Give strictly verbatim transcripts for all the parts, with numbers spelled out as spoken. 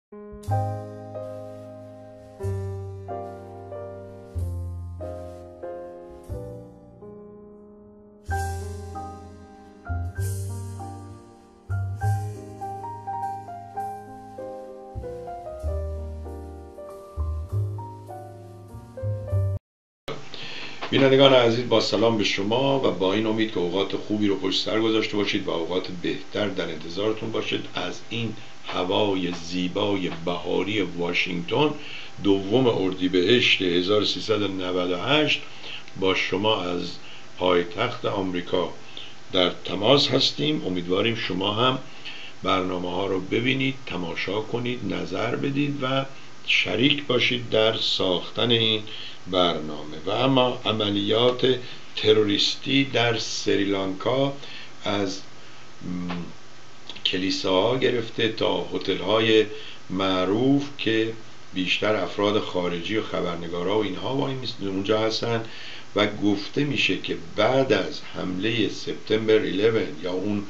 بینندگان عزیز، با سلام به شما و با این امید که اوقات خوبی رو پشت سر گذاشته باشید و اوقات بهتر در انتظارتون باشید از این هوای زیبای بهاری واشنگتن. دوم اردیبهشت هزار و سیصد و نود و هشت با شما از پایتخت آمریکا در تماس هستیم. امیدواریم شما هم برنامه ها رو ببینید، تماشا کنید، نظر بدید و شریک باشید در ساختن این برنامه. و اما عملیات تروریستی در سریلانکا از کلیساها گرفته تا هتل‌های معروف که بیشتر افراد خارجی و خبرنگارا و اینها با اونجا هستن و گفته میشه که بعد از حمله سپتامبر یازده یا اون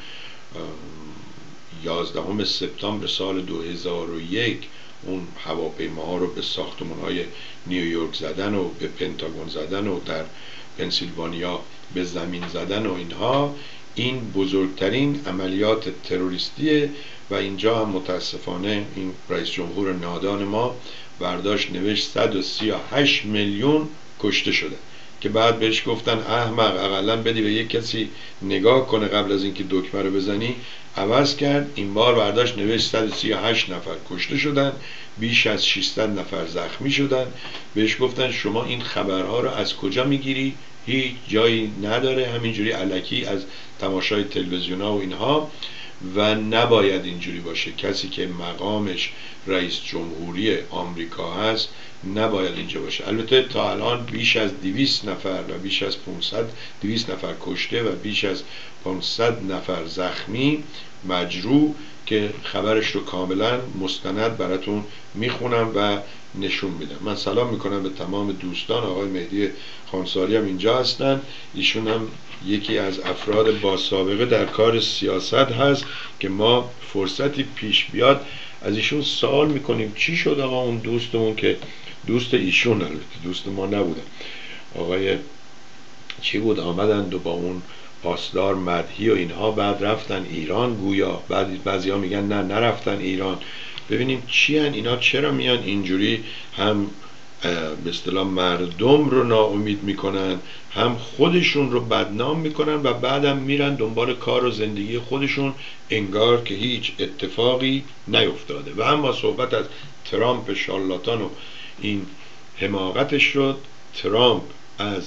یازدهم سپتامبر سال دو هزار و یک اون هواپیماها رو به ساختمان‌های نیویورک زدن و به پنتاگون زدن و در پنسیلوانیا به زمین زدن و اینها، این بزرگترین عملیات تروریستیه و اینجا هم متاسفانه این رئیس جمهور نادان ما برداشت نوشت صد و سی و هشت میلیون کشته شده که بعد بهش گفتن احمق، اقلا بدی به یک کسی نگاه کنه قبل از اینکه دکمه رو بزنی. عوض کرد، این بار برداشت نوشت صد و سی و هشت نفر کشته شدن، بیش از ششصد نفر زخمی شدن. بهش گفتن شما این خبرها رو از کجا میگیری؟ هیچ جایی نداره، همینجوری الکی از تماشای تلویزیون ها و اینها، و نباید اینجوری باشه. کسی که مقامش رئیس جمهوری آمریکا هست نباید اینجا باشه. البته تا الان بیش از دویست نفر و بیش از پانصد دویست نفر کشته و بیش از پانصد نفر زخمی مجروح که خبرش رو کاملا مستند براتون میخونم و نشون میدم. من سلام میکنم به تمام دوستان. آقای مهدی خانساری هم اینجا هستن، ایشون هم یکی از افراد با سابقه در کار سیاست هست که ما فرصتی پیش بیاد از ایشون سوال میکنیم چی شد آقا اون دوستمون که دوست ایشون، البته دوست ما نبودن، آقای چی بود، آمدند و با اون پاسدار مدحی و اینها بعد رفتن ایران گویا، بعد بعضی ها میگن نه نرفتن ایران. ببینیم چی هن اینا، چرا میان اینجوری هم به اصطلاح مردم رو ناامید میکنن، هم خودشون رو بدنام میکنن و بعدم میرن دنبال کار و زندگی خودشون انگار که هیچ اتفاقی نیفتاده. و اما صحبت از ترامپ شارلاتان و این حماقتش شد. ترامپ از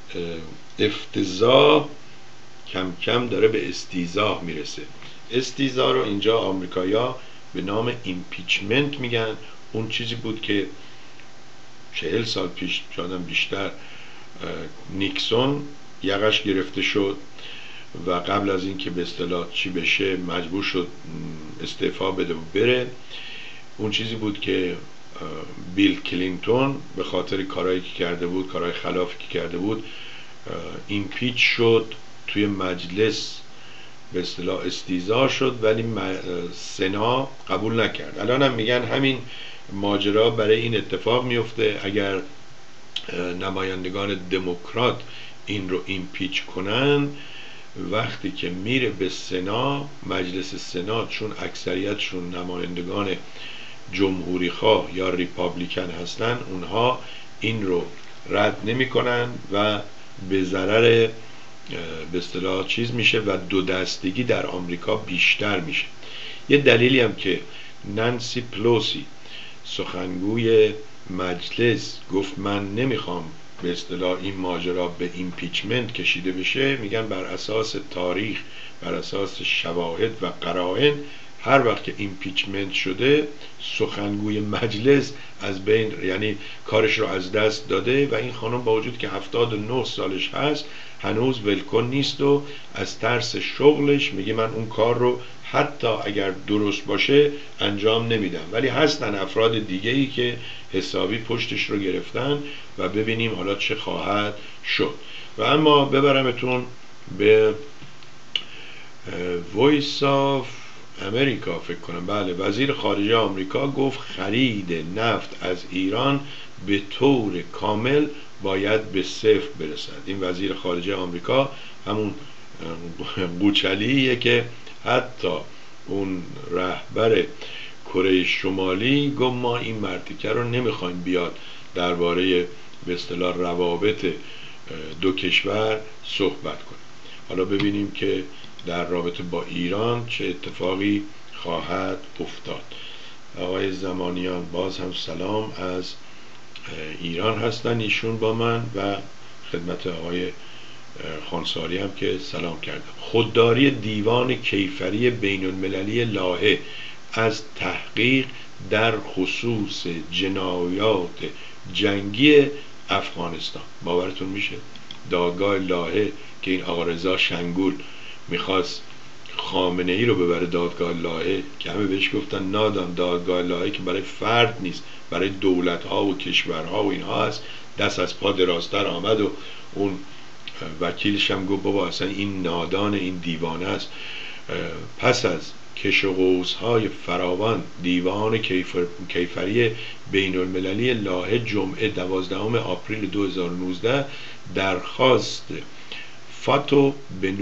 افتضاح کم کم داره به استیضاح میرسه. استیضاح رو اینجا آمریکایی‌ها به نام ایمپیچمنت میگن. اون چیزی بود که چهل سال پیش شاید بیشتر نیکسون یقش گرفته شد و قبل از این که به اصطلاح چی بشه مجبور شد استعفا بده و بره. اون چیزی بود که بیل کلینتون به خاطر کارهایی که کرده بود، کارهای خلافی که کرده بود، ایمپیچ شد، توی مجلس به اصطلاح استیضاح شد ولی سنا قبول نکرد. الان هم میگن همین ماجرا برای این اتفاق میفته. اگر نمایندگان دموکرات این رو ایمپیچ کنن، وقتی که میره به سنا، مجلس سنا، چون اکثریتشون نمایندگان جمهوری خواه یا ریپابلیکن هستن، اونها این رو رد نمی کنن و به ضرر به اصطلاح چیز میشه و دو دستگی در آمریکا بیشتر میشه. یه دلیلی هم که نانسی پلوسی سخنگوی مجلس گفت من نمیخوام به اصطلاح این ماجرا به ایمپیچمنت کشیده بشه، میگن بر اساس تاریخ، بر اساس شواهد و قرائن، هر وقت که ایمپیچمنت شده سخنگوی مجلس از بین، یعنی کارش رو از دست داده و این خانم با وجود که هفتاد و نه سالش هست هنوز ولکن نیست و از ترس شغلش میگه من اون کار رو حتی اگر درست باشه انجام نمیدم. ولی هستن افراد دیگه‌ای که حسابی پشتش رو گرفتن و ببینیم حالا چه خواهد شد. و اما ببرمتون به وایس آف امریکا فکر کنم، بله، وزیر خارجه آمریکا گفت خرید نفت از ایران به طور کامل باید به صفر برسد. این وزیر خارجه آمریکا همون قوچلیه که حتی اون رهبر کره شمالی گفت ما این مرتیکه رو نمیخوایم بیاد درباره به اصطلاح روابط دو کشور صحبت کنیم. حالا ببینیم که در رابطه با ایران چه اتفاقی خواهد افتاد. آقای زمانیان باز هم سلام از ایران هستن ایشون با من، و خدمت آقای خانساری هم که سلام کردم. خودداری دیوان کیفری بین المللی لاهه از تحقیق در خصوص جنایات جنگی افغانستان. باورتون میشه دادگاه لاهه که این آقا رضا شنگول میخواست خامنه ای رو ببره دادگاه لاهه که همه بهش گفتن نادان دادگاه لاهه که برای فرد نیست، برای دولت ها و کشورها و اینها هست، دست از پا درازتر آمد و اون وکیلش هم گفت بابا اصلا این نادان، این دیوانه است. پس از کش و قوس‌های فراوان دیوان کیفر... کیفری بین المللی لاهه جمعه دوازدهم آپریل دو هزار و نوزده درخواست فاتو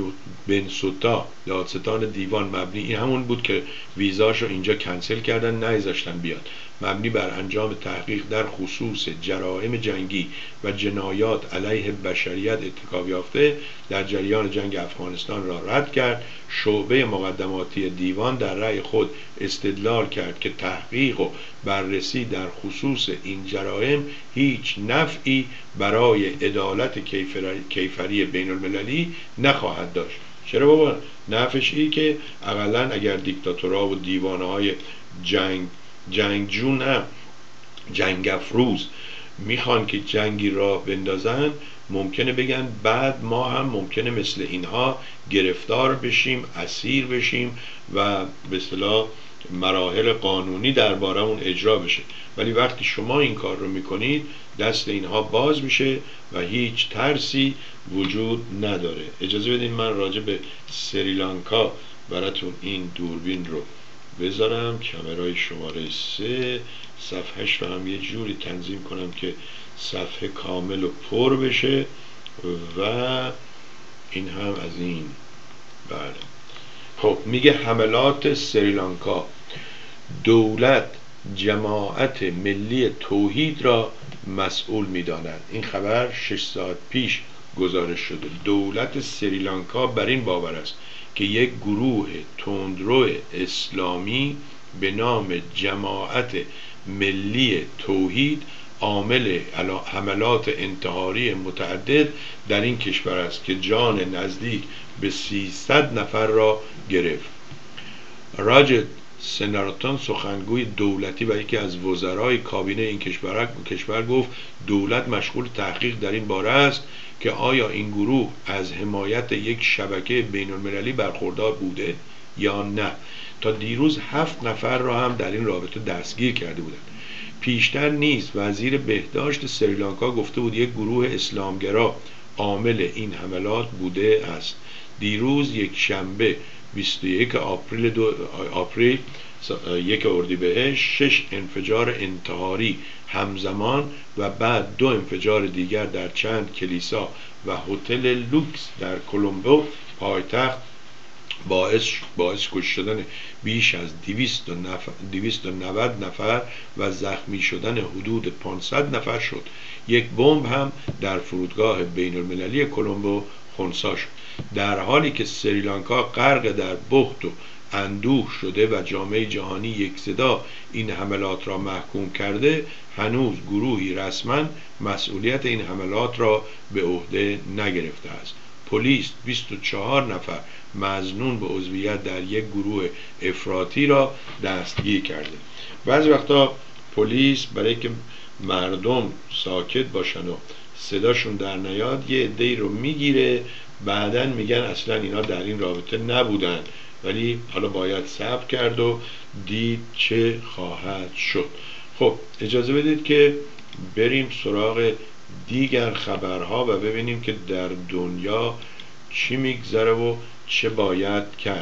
بنسوتا دادستان دیوان مبنی، این همون بود که ویزاشو اینجا کنسل کردن نذاشتن بیاد، مبنی بر انجام تحقیق در خصوص جرائم جنگی و جنایات علیه بشریت ارتکاب یافته در جریان جنگ افغانستان را رد کرد. شعبه مقدماتی دیوان در رأی خود استدلال کرد که تحقیق و بررسی در خصوص این جرائم هیچ نفعی برای عدالت کیفری بین المللی نخواهد داشت. چرا بابا؟ نفعش ای که اقلا اگر دیکتاتورها و دیوانه های جنگ جنگجو نه جنگ افروز میخوان که جنگی راه بندازن، ممکنه بگن بعد ما هم ممکنه مثل اینها گرفتار بشیم، اسیر بشیم و به اصطلاح مراحل قانونی درباره اون اجرا بشه. ولی وقتی شما این کار رو میکنید دست اینها باز میشه و هیچ ترسی وجود نداره. اجازه بدین من راجع به سریلانکا براتون این دوربین رو بذارم، کامرای شماره سه، صفحهش رو هم یه جوری تنظیم کنم که صفحه کامل و پر بشه و این هم از این. بله خب میگه حملات سریلانکا، دولت جماعت ملی توحید را مسئول می‌داند. این خبر شش ساعت پیش گزارش شده. دولت سریلانکا بر این باور است که یک گروه تندرو اسلامی به نام جماعت ملی توحید عامل حملات انتحاری متعدد در این کشور است که جان نزدیک به سیصد نفر را گرفت. راجد سنارتان سخنگوی دولتی و یکی از وزرای کابینه این کشور کشور گفت دولت مشغول تحقیق در این باره است که آیا این گروه از حمایت یک شبکه بین المللی برخوردار بوده یا نه. تا دیروز هفت نفر را هم در این رابطه دستگیر کرده بودند. پیشتر نیز وزیر بهداشت سریلانکا گفته بود یک گروه اسلامگرا عامل این حملات بوده است. دیروز یک شنبه بیست و یک آپریل دو آپریل یک اردیبهشت شش انفجار انتحاری همزمان و بعد دو انفجار دیگر در چند کلیسا و هتل لوکس در کلمبو پایتخت باعث باعث کشته شدن بیش از دویست و نود نفر و زخمی شدن حدود پانصد نفر شد. یک بمب هم در فرودگاه بین المللی کلمبو خنثی شد. در حالی که سریلانکا غرق در بحت و اندوه شده و جامعه جهانی یک صدا این حملات را محکوم کرده، هنوز گروهی رسما مسئولیت این حملات را به عهده نگرفته است. پلیس بیست و چهار نفر مظنون به عضویت در یک گروه افراطی را دستگیر کرده. بعضی وقتا پلیس برای که مردم ساکت باشن و صداشون در نیاد یه عده‌ای رو میگیره، بعدن میگن اصلا اینا در این رابطه نبودن، ولی حالا باید صبر کرد و دید چه خواهد شد. خب اجازه بدید که بریم سراغ دیگر خبرها و ببینیم که در دنیا چی میگذره و چه باید کرد.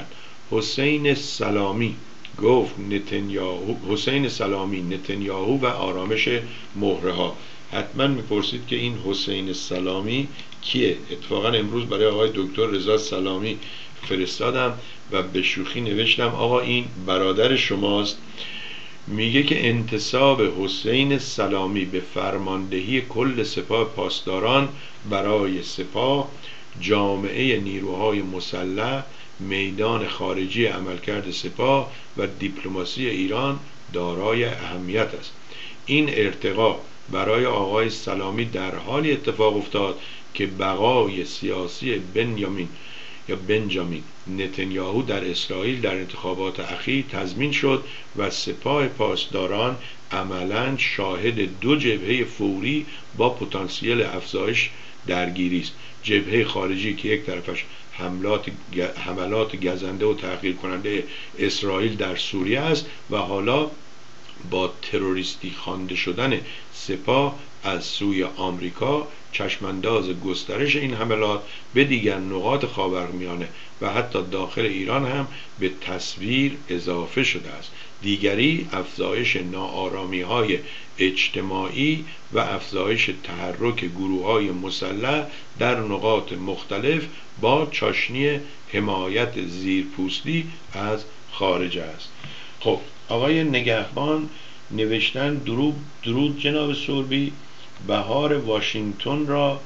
حسین سلامی گفت نتانیاهو حسین سلامی نتانیاهو و آرامش مهره ها. حتما میپرسید که این حسین سلامی کیه؟ اتفاقا امروز برای آقای دکتر رضا سلامی فرستادم و به شوخی نوشتم آقا این برادر شماست. میگه که انتصاب حسین سلامی به فرماندهی کل سپاه پاسداران برای سپاه، جامعه نیروهای مسلح، میدان خارجی عملکرد سپاه و دیپلماسی ایران دارای اهمیت است. این ارتقا برای آقای سلامی در حالی اتفاق افتاد که بقای سیاسی بنیامین یا بنجامین نتانیاهو در اسرائیل در انتخابات اخیر تضمین شد و سپاه پاسداران عملاً شاهد دو جبهه فوری با پتانسیل افزایش درگیری است. جبهه خارجی که یک طرفش حملات حملات گزنده و تحقیر کننده اسرائیل در سوریه است و حالا با تروریستی خوانده شدن سپاه از سوی آمریکا چشمانداز گسترش این حملات به دیگر نقاط خاورمیانه و حتی داخل ایران هم به تصویر اضافه شده است. دیگری افزایش ناآرامی‌های اجتماعی و افزایش تحرک گروه‌های مسلح در نقاط مختلف با چاشنی حمایت زیرپوستی از خارج است. خب آقای نگهبان نوشتن درود درود جناب سوربی، بهار واشنگتن را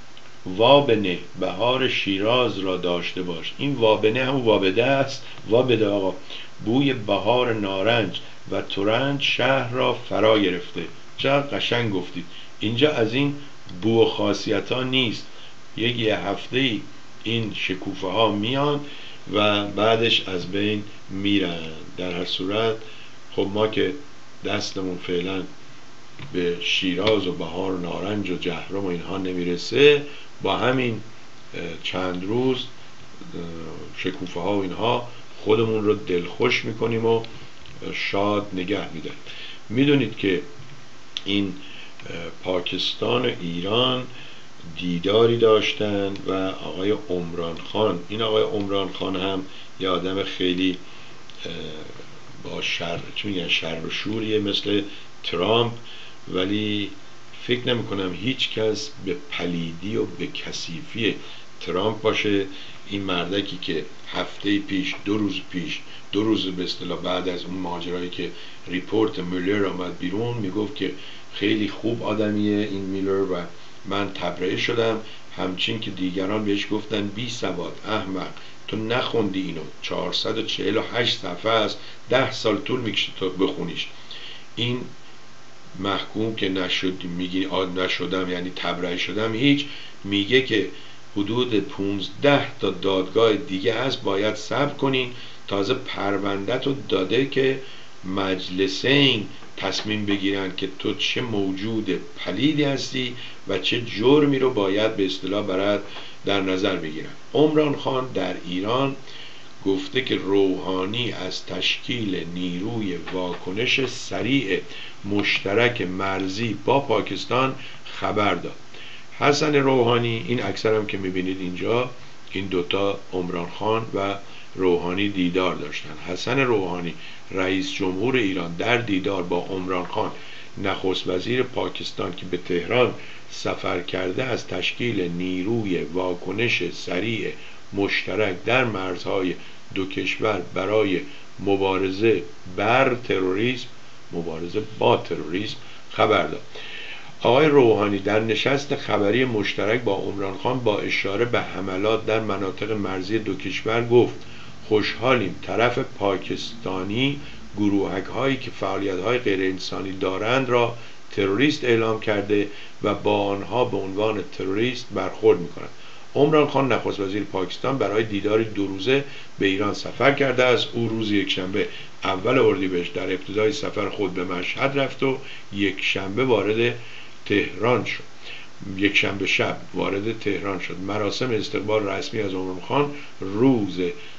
وابنه، بهار شیراز را داشته باش. این وابنه هم وابده است. وابده آقا، بوی بهار نارنج و ترنج شهر را فرا گرفته. چقدر قشنگ گفتید. اینجا از این بو و خاصیت ها نیست. یک یه هفته ای این شکوفه ها میان و بعدش از بین میرن. در هر صورت خب ما که دستمون فعلا به شیراز و بهار و نارنج و جهرم و اینها نمیرسه، با همین چند روز شکوفه ها و اینها خودمون رو دلخوش میکنیم و شاد نگه میداریم. میدونید که این پاکستان و ایران دیداری داشتن و آقای عمران خان، این آقای عمران خان هم یه آدم خیلی با شر چون یه شر و شوریه مثل ترامپ، ولی فکر نمی کنم هیچ کس به پلیدی و به کثیفی ترامپ باشه. این مردکی که هفته پیش دو روز پیش دو روز به اصطلاح بعد از اون ماجرایی که ریپورت میلر آمد بیرون میگفت که خیلی خوب آدمیه این میلر و من تبرئه شدم، همچین که دیگران بهش گفتن بی سواد، احمق، تو نخوندی اینو، چهارصد و چهل و هشت صفحه است، ده سال طول میکشه تا بخونیش. این محکوم که نشد میگی نشدم یعنی تبرئه شدم، هیچ، میگه که حدود پونزده تا دادگاه دیگه هست باید صبر کنین. تازه پروندت رو داده که مجلسین تصمیم بگیرن که تو چه موجود پلیدی هستی و چه جرمی رو باید به اصطلاح برات در نظر بگیرن. عمران خان در ایران گفته که روحانی از تشکیل نیروی واکنش سریع مشترک مرزی با پاکستان خبر داد. حسن روحانی، این اکثر هم که میبینید اینجا این دوتا عمران خان و روحانی دیدار داشتن. حسن روحانی رئیس جمهور ایران در دیدار با عمران خان نخست وزیر پاکستان که به تهران سفر کرده از تشکیل نیروی واکنش سریع مشترک در مرزهای دو کشور برای مبارزه بر تروریسم مبارزه با تروریسم خبر داد. آقای روحانی در نشست خبری مشترک با عمران خان با اشاره به حملات در مناطق مرزی دو کشور گفت خوشحالیم طرف پاکستانی گروهک هایی که فعالیت های غیر انسانی دارند را تروریست اعلام کرده و با آنها به عنوان تروریست برخورد می‌کند. عمران خان نخست وزیر پاکستان برای دیدار دو روزه به ایران سفر کرده است. او روز یکشنبه اول اردیبهشت در ابتدای سفر خود به مشهد رفت و یک شنبه وارد تهران شد. یک شنبه شب وارد تهران شد. مراسم استقبال رسمی از عمران خان روز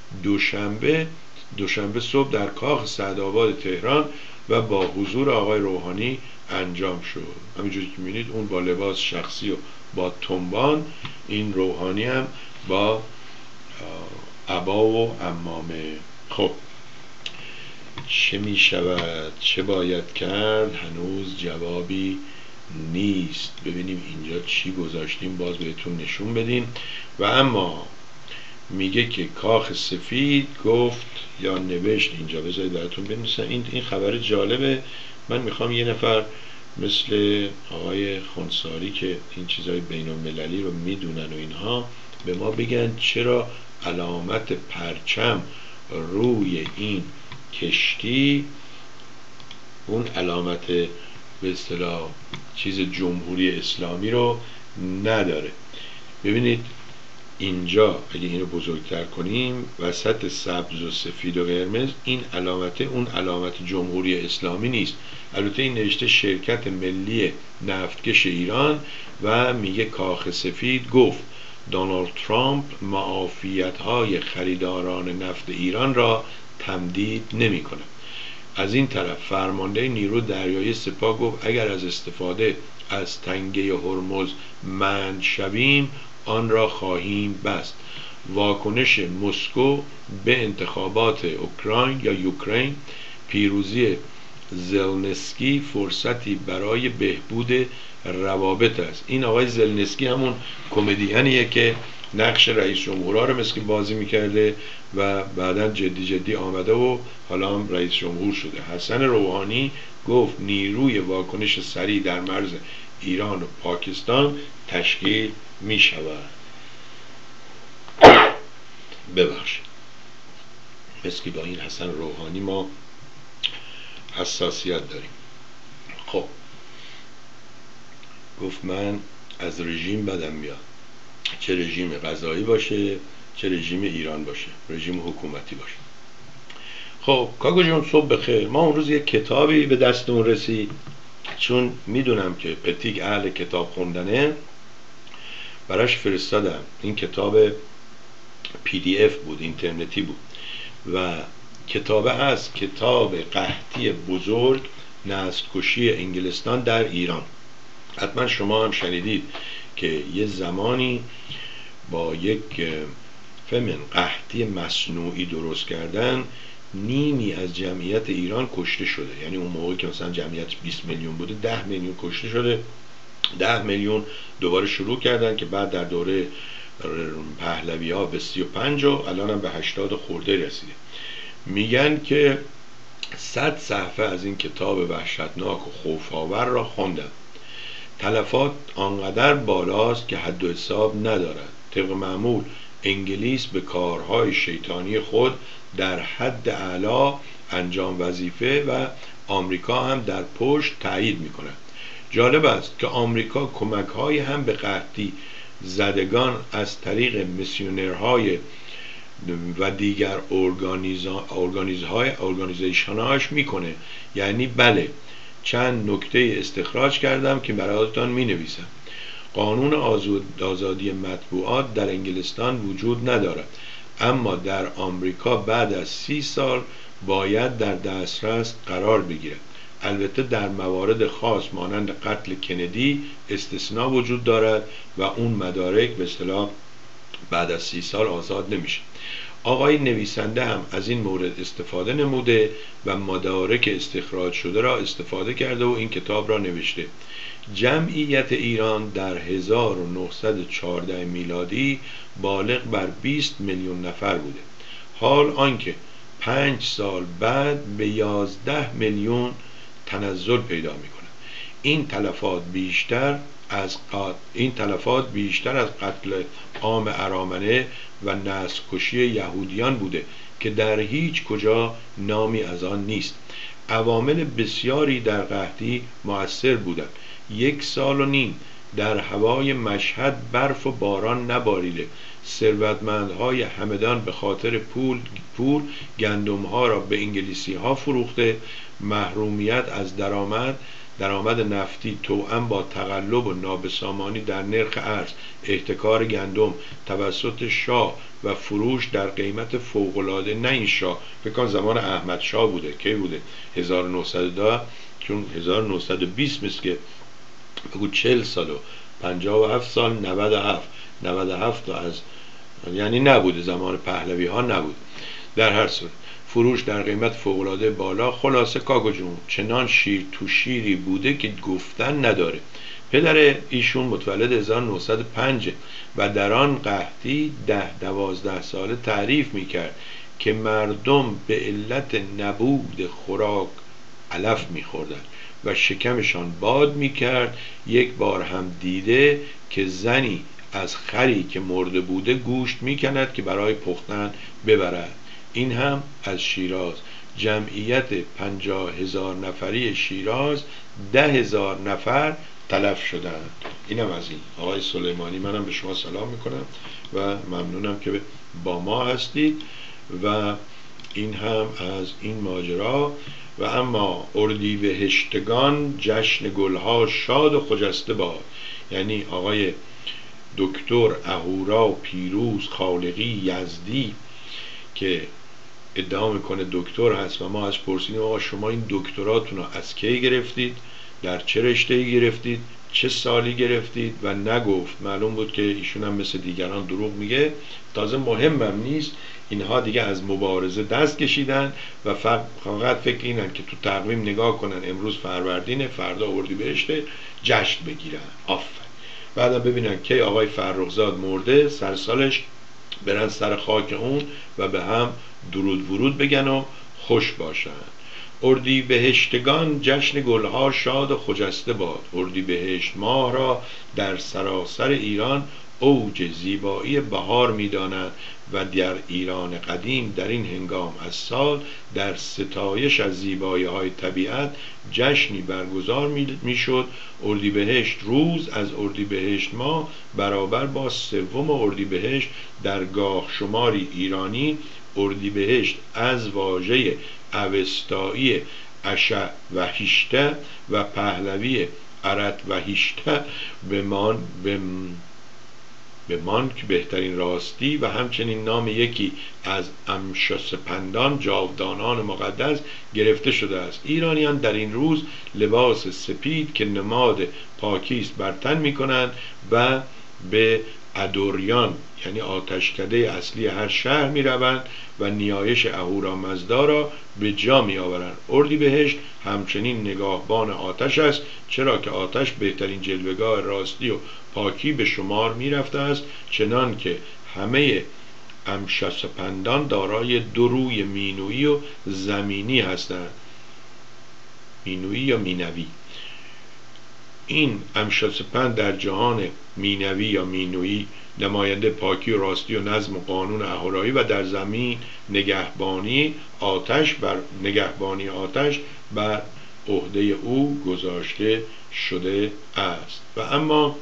دوشنبه دوشنبه صبح در کاخ سعدآباد تهران و با حضور آقای روحانی انجام شد. همینجوری که می‌بینید اون با لباس شخصی و با تنبان، این روحانی هم با عبا و عمامه. خب چه می شود، چه باید کرد؟ هنوز جوابی نیست. ببینیم اینجا چی گذاشتیم، باز بهتون نشون بدیم. و اما میگه که کاخ سفید گفت یا نوشت اینجا، بذارید براتون بنویسم. این این خبر جالبه. من میخوام یه نفر مثل آقای خونساری که این چیزای بین المللی رو میدونن و اینها به ما بگن چرا علامت پرچم روی این کشتی اون علامت به اصطلاح چیز جمهوری اسلامی رو نداره. ببینید اینجا اگه اینو بزرگتر کنیم، وسط سبز و سفید و قرمز، این علامت اون علامت جمهوری اسلامی نیست. البته این نوشته شرکت ملی نفتکش ایران و میگه کاخ سفید گفت دونالد ترامپ معافیت‌های خریداران نفت ایران را تمدید نمی‌کند. از این طرف فرمانده نیرو دریایی سپاه گفت اگر از استفاده از تنگه هرمز منع شویم آن را خواهیم بست. واکنش مسکو به انتخابات اوکراین یا یوکرین، پیروزی زلنسکی فرصتی برای بهبود روابط است. این آقای زلنسکی همون کمدیانیه که نقش رئیس جمهورها رو مثل بازی میکرده و بعدا جدی جدی آمده و حالا هم رئیس جمهور شده. حسن روحانی گفت نیروی واکنش سریع در مرز ایران و پاکستان تشکیل می شود. ببخشید، مثل با این حسن روحانی ما حساسیت داریم. خب گفت من از رژیم بدم میاد، چه رژیم قضایی باشه چه رژیم ایران باشه، رژیم حکومتی باشه. خب کاکو جون صبح بخیر. ما اون روز یک کتابی به دستمون رسید، چون میدونم که پتیک اهل کتاب خوندنه، براش فرستادم. این کتاب پی دی اف بود، اینترنتی بود و کتابه هست کتاب قحطی بزرگ، نسل‌کشی انگلستان در ایران. حتما شما هم شنیدید که یه زمانی با یک فمن قحطی مصنوعی درست کردن نیمی از جمعیت ایران کشته شده. یعنی اون موقعی که مثلا جمعیت بیست میلیون بوده ده میلیون کشته شده، ده میلیون دوباره شروع کردن که بعد در دوره پهلوی ها به سی و پنج و الان هم به هشتاد خورده رسیده. میگن که صد صفحه از این کتاب وحشتناک و خوف‌آور را خوندم. تلفات آنقدر بالاست که حد و حساب ندارد. طبق معمول انگلیس به کارهای شیطانی خود در حد اعلی انجام وظیفه و آمریکا هم در پشت تایید می‌کند. جالب است که آمریکا کمک‌های هم به قحطی زدگان از طریق میسیونرهای و دیگر ارگانیزیشن‌هاش میکنه. یعنی بله، چند نکته استخراج کردم که برایتان مینویسم. قانون آزادی مطبوعات در انگلستان وجود ندارد، اما در آمریکا بعد از سی سال باید در دسترس قرار بگیرد. البته در موارد خاص مانند قتل کندی استثناء وجود دارد و اون مدارک به اصطلاح بعد از سی سال آزاد نمیشه. آقای نویسنده هم از این مورد استفاده نموده و مدارک استخراج شده را استفاده کرده و این کتاب را نوشته. جمعیت ایران در هزار و نهصد و چهارده میلادی بالغ بر بیست میلیون نفر بوده. حال آنکه پنج سال بعد به یازده میلیون تنزل پیدا میکنه. این تلفات بیشتر از قتل این تلفات بیشتر از قتل عام ارامنه و نسل کشی یهودیان بوده که در هیچ کجا نامی از آن نیست. عوامل بسیاری در قحطی مؤثر بودند. یک سال و نیم در هوای مشهد برف و باران نباریده. ثروتمندهای همدان به خاطر پول پول گندمها را به انگلیسی ها فروخته. محرومیت از درآمد درآمد نفتی توأم با تقلب و نابسامانی در نرخ ارز، احتکار گندم توسط شاه و فروش در قیمت فوق‌العاده، نه این شاه، فکر کنم زمان احمد شاه بوده. کی بوده؟ هزار و نهصد و ده، چون هزار و نهصد و بیست مثل که بگو چهل سال و پنجاه و هفت سال، نود و هفت نود و هفت از یعنی نبوده، زمان پهلوی ها نبود. در هر صورت فروش در قیمت فوق‌العاده بالا. خلاصه کاکو جون چنان شیر تو شیری بوده که گفتن نداره. پدر ایشون متولد هزار و نهصد و پنج و در آن قحطی ده دوازده ساله تعریف میکرد که مردم به علت نبود خوراک علف میخوردن و شکمشان باد میکرد. یک بار هم دیده که زنی از خری که مرده بوده گوشت میکند که برای پختن ببرد. این هم از شیراز. جمعیت پنجاه هزار نفری شیراز ده هزار نفر تلف شدند. اینم از این. آقای سلیمانی، منم به شما سلام میکنم و ممنونم که با ما هستید. و این هم از این ماجرا. و اما اردیبهشتگان جشن گلها شاد و خجسته باد. یعنی آقای دکتر اهورا پیروز خالقی یزدی که ادعا میکنه دکتر هست و ما از پرسیدیم آقا شما این دکتراتون رو از کی گرفتید، در چه رشته‌ای گرفتید، چه سالی گرفتید، و نگفت. معلوم بود که ایشون هم مثل دیگران دروغ میگه. تازه مهمم نیست، اینها دیگه از مبارزه دست کشیدن و فقط فکر اینن که تو تقویم نگاه کنن امروز فروردینه، فردا اردیبهشته، جشن بگیرن. آفرین. بعدم ببینن که آقای فرخزاد مرده، سر سالش برن سر خاک اون و به هم درود ورود بگن و خوش باشن. اردیبهشتگان جشن گلها شاد و خجسته باد. اردیبهشت ماه را در سراسر ایران اوج زیبایی بهار می‌دانند و در ایران قدیم در این هنگام از سال در ستایش از زیبایی‌های طبیعت جشنی برگزار می‌شد. اردیبهشت روز از اردیبهشت ماه برابر با سوم اردیبهشت در گاه شماری ایرانی. اردیبهشت از واژه اوستایی اشع و هیشته و پهلوی ارت و هیشته بمان بمان که بهترین راستی و همچنین نام یکی از امشاسپندان جاودانان مقدس گرفته شده است. ایرانیان در این روز لباس سپید که نماد پاکی است بر تن می‌کنند و به ادوریان یعنی آتشکده اصلی هر شهر می‌روند و نیایش اهورامزدا را به جا می‌آورند. اردیبهشت همچنین نگاهبان آتش است، چرا که آتش بهترین جلوه‌گاه راستی و پاکی به شمار می‌رفته است، چنان که همه امشاسپندان دارای دو روی مینویی و زمینی هستند. مینویی یا مینوی. این امشاسپند در جهان مینوی یا مینویی نماینده پاکی و راستی و نظم و قانون اهورایی و در زمین نگهبانی آتش بر نگهبانی آتش بر عهده او گذاشته شده است. و اما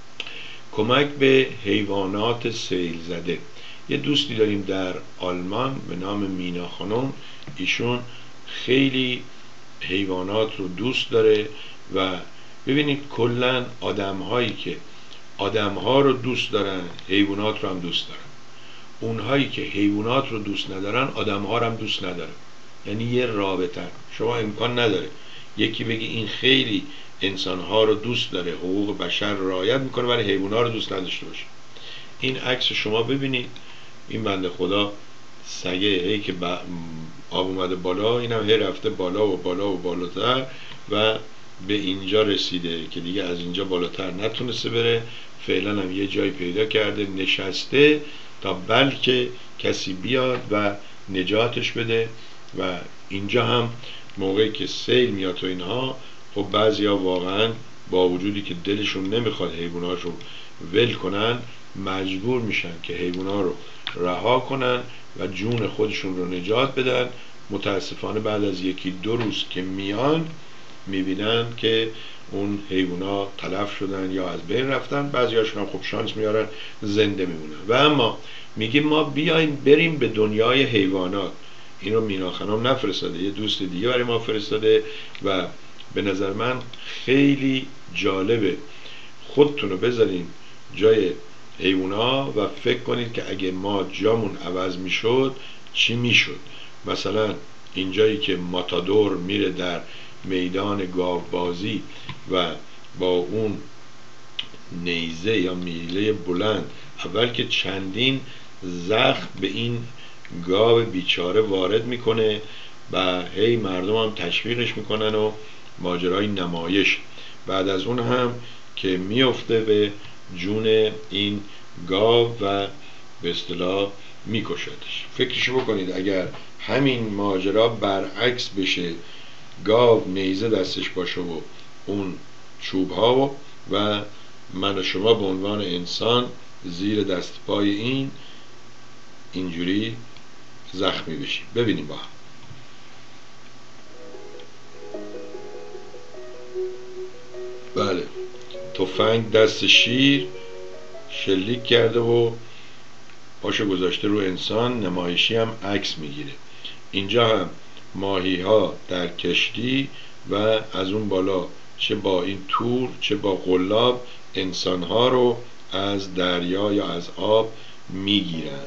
کمک به حیوانات سیل زده. یه دوستی داریم در آلمان به نام مینا خانم. ایشون خیلی حیوانات رو دوست داره و ببینید کلن آدم هایی که آدم ها رو دوست دارن حیوانات رو هم دوست دارن. اونهایی که حیوانات رو دوست ندارن آدم ها رو هم دوست ندارن. یعنی یه رابطه. شما امکان نداره یکی بگی این خیلی انسان ها رو دوست داره، حقوق بشر رعایت میکنه، ولی حیوان ها رو دوست نداشته باشه. این عکس شما ببینید، این بنده خدا سگه هی که آب اومده بالا، اینم هی رفته بالا و بالا و بالاتر و به اینجا رسیده که دیگه از اینجا بالاتر نتونسته بره. فعلا هم یه جای پیدا کرده نشسته تا بلکه کسی بیاد و نجاتش بده. و اینجا هم موقعی که سیل میاد و اینها، خب بعضیا واقعا با وجودی که دلشون نمیخواد حیوانات رو ول کنن مجبور میشن که حیوانات رو رها کنن و جون خودشون رو نجات بدن. متاسفانه بعد از یکی دو روز که میان میبینن که اون حیوانات تلف شدن یا از بین رفتن. بعضیاشون هم خب شانس میارن زنده میمونن. و اما میگیم ما بیایم بریم به دنیای حیوانات. این رو مینا خانم نفرستاده، یه دوست دیگه برای ما فرستاده و به نظر من خیلی جالبه. خودتون رو بذارین جای حیونا و فکر کنید که اگه ما جامون عوض میشد چی میشد. مثلا اینجایی که ماتادور میره در میدان گاوبازی و با اون نیزه یا میله بلند، اول که چندین زخم به این گاو بیچاره وارد میکنه و هی مردم هم تشویقش میکنن و ماجرای نمایش. بعد از اون هم که میفته به جون این گاو و به اصطلاح میکشدش. فکرشو بکنید اگر همین ماجرا برعکس بشه، گاو نیزه دستش باشه و اون چوب ها و من و شما به عنوان انسان زیر دست پای این اینجوری زخمی بشیم. ببینیم با هم. بله، تفنگ دست شیر شلیک کرده و پاشو گذاشته رو انسان، نمایشی هم عکس میگیره. اینجا هم ماهی ها در کشتی و از اون بالا چه با این تور چه با قلاب انسان ها رو از دریا یا از آب میگیرن.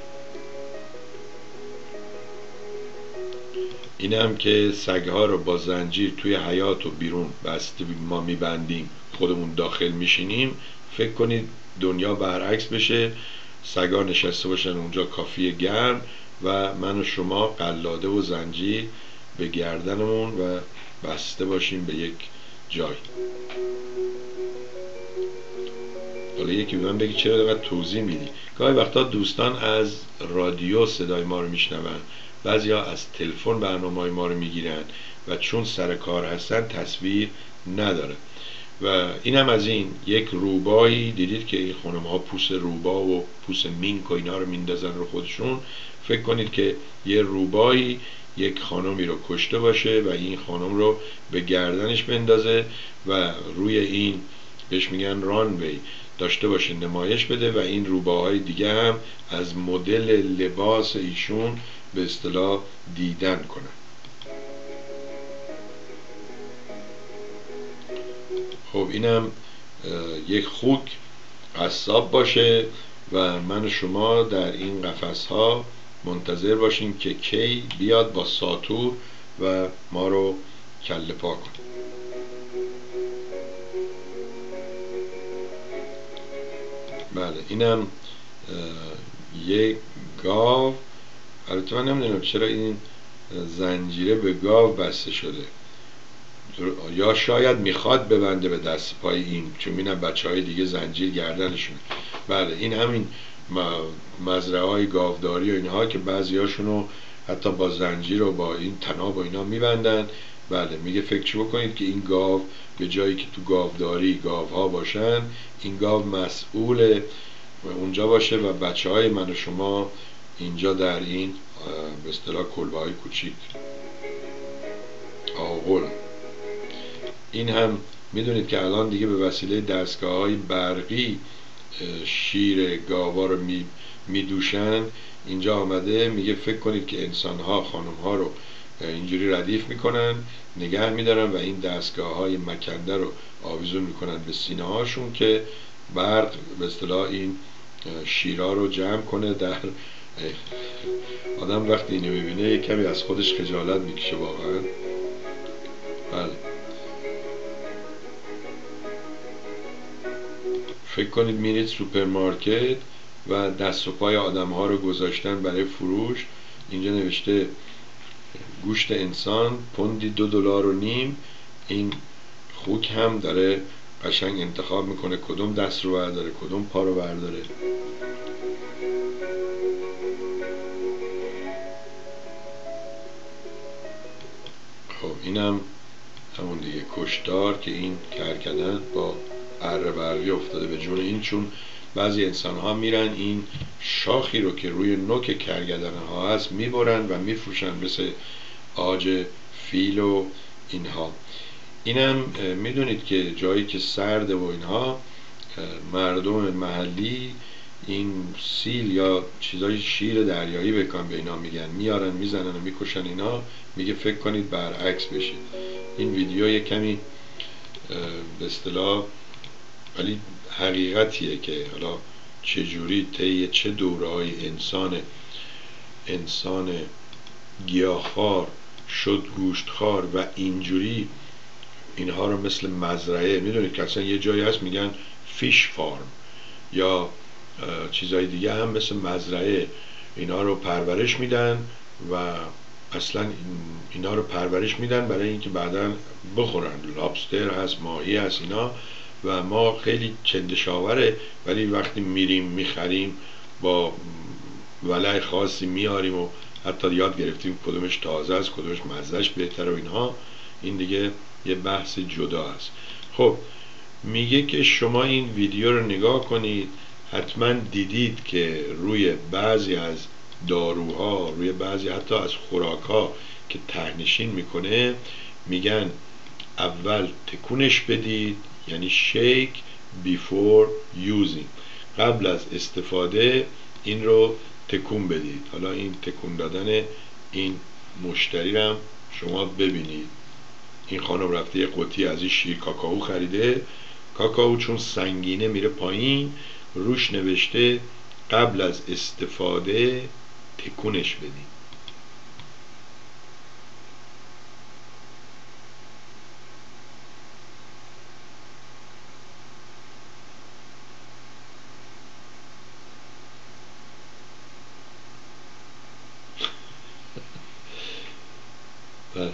این هم که سگها رو با زنجیر توی حیاط و بیرون بسته ما میبندیم، خودمون داخل میشینیم. فکر کنید دنیا برعکس بشه، سگا نشسته باشن اونجا کافی گرم و من و شما قلاده و زنجیر به گردنمون و بسته باشیم به یک جای. حالا یکی به من بگی چرا دقیقا توضیح میدی؟ گاهی وقتا دوستان از رادیو صدای ما رو میشنون، بعضیا از تلفن برنامه ما رو میگیرن و چون سر کار هستن تصویر نداره. و اینم از این یک روبایی دیدید که این خانم ها پوست روبا و پوست مینک و اینا رو میندازن رو خودشون. فکر کنید که یه روبایی یک خانمی رو کشته باشه و این خانم رو به گردنش بندازه و روی این بهش میگن رانوی داشته باشه، نمایش بده و این روباهای دیگه هم از مدل لباس ایشون به اصطلاح دیدن کنن. خب اینم یک خوک قصاب باشه و من و شما در این قفس ها منتظر باشیم که کی بیاد با ساتور و ما رو کله پا کنه. بله، اینم یک گاو. البته من نمیدونم چرا این زنجیره به گاو بسته شده، یا شاید میخواد ببنده به دست پای این، چون میبینم بچه های دیگه زنجیر گردنشون. بله، این همین مزرعه های گاوداری و اینها که بعضی هاشونو حتی با زنجیر و با این تناب و اینا میبندن. بله، میگه فکر بکنید که این گاو به جایی که تو گاوداری گاوها باشن، این گاو مسئول اونجا باشه و بچه های من و شما اینجا در این به اصطلاح کلبه های کوچیک آغل. این هم میدونید که الان دیگه به وسیله دستگاه های برقی شیر گاوا رو می میدوشن. اینجا آمده میگه فکر کنید که انسان ها خانم ها رو اینجوری ردیف میکنن، نگه میدارن و این دستگاه های مکنده رو آویزون میکنن به سینه هاشون که برق به اصطلاح این شیرها رو جمع کنه. در آدم وقتی اینو میبینه کمی از خودش خجالت میکشه واقعا. بله، فکر کنید میرید سوپرمارکت و دست و پای آدم ها رو گذاشتن برای فروش. اینجا نوشته گوشت انسان پوندی دو دلار و نیم. این خوک هم داره قشنگ انتخاب میکنه کدوم دست رو برداره کدوم پا رو برداره. خب اینم همون دیگه کشتار که این کرکدن با اره برقی افتاده به جون این، چون بعضی انسان ها میرن این شاخی رو که روی نوک کرگدن ها هست میبرن و میفروشن مثل عاج فیل و اینها. اینم میدونید که جایی که سرده و اینها مردم محلی این سیل یا چیزای شیر دریایی بکن به اینا میگن، میارن میزنن و میکشن اینا. میگه فکر کنید برعکس بشه. این ویدیو یه کمی به اصطلاح ولی حقیقتیه که حالا چجوری طی چه دوره‌های انسان انسان گیاهخوار شد گوشتخوار و اینجوری اینها رو مثل مزرعه، میدونید که اصلا یه جایی هست میگن فیش فارم یا چیزهای دیگه هم مثل مزرعه اینا رو پرورش میدن و اصلا اینا رو پرورش میدن برای اینکه بعدا بخورن. لابستر هست، ماهی هست اینا، و ما خیلی چندشاوره، ولی وقتی میریم میخریم با ولع خاصی میاریم و حتی یاد گرفتیم کدومش تازه است، کدومش مزهش بهتره و اینها. این دیگه یه بحث جدا است. خب میگه که شما این ویدیو رو نگاه کنید، حتما دیدید که روی بعضی از داروها، روی بعضی حتی از خوراکها که تهنشین میکنه میگن اول تکونش بدید، یعنی shake before using، قبل از استفاده این رو تکون بدید. حالا این تکون دادن این مشتری رو شما ببینید. این خانم رفته یه قطعی از این شیر کاکائو خریده، کاکائو چون سنگینه میره پایین، روش نوشته قبل از استفاده تکونش بدید. بله.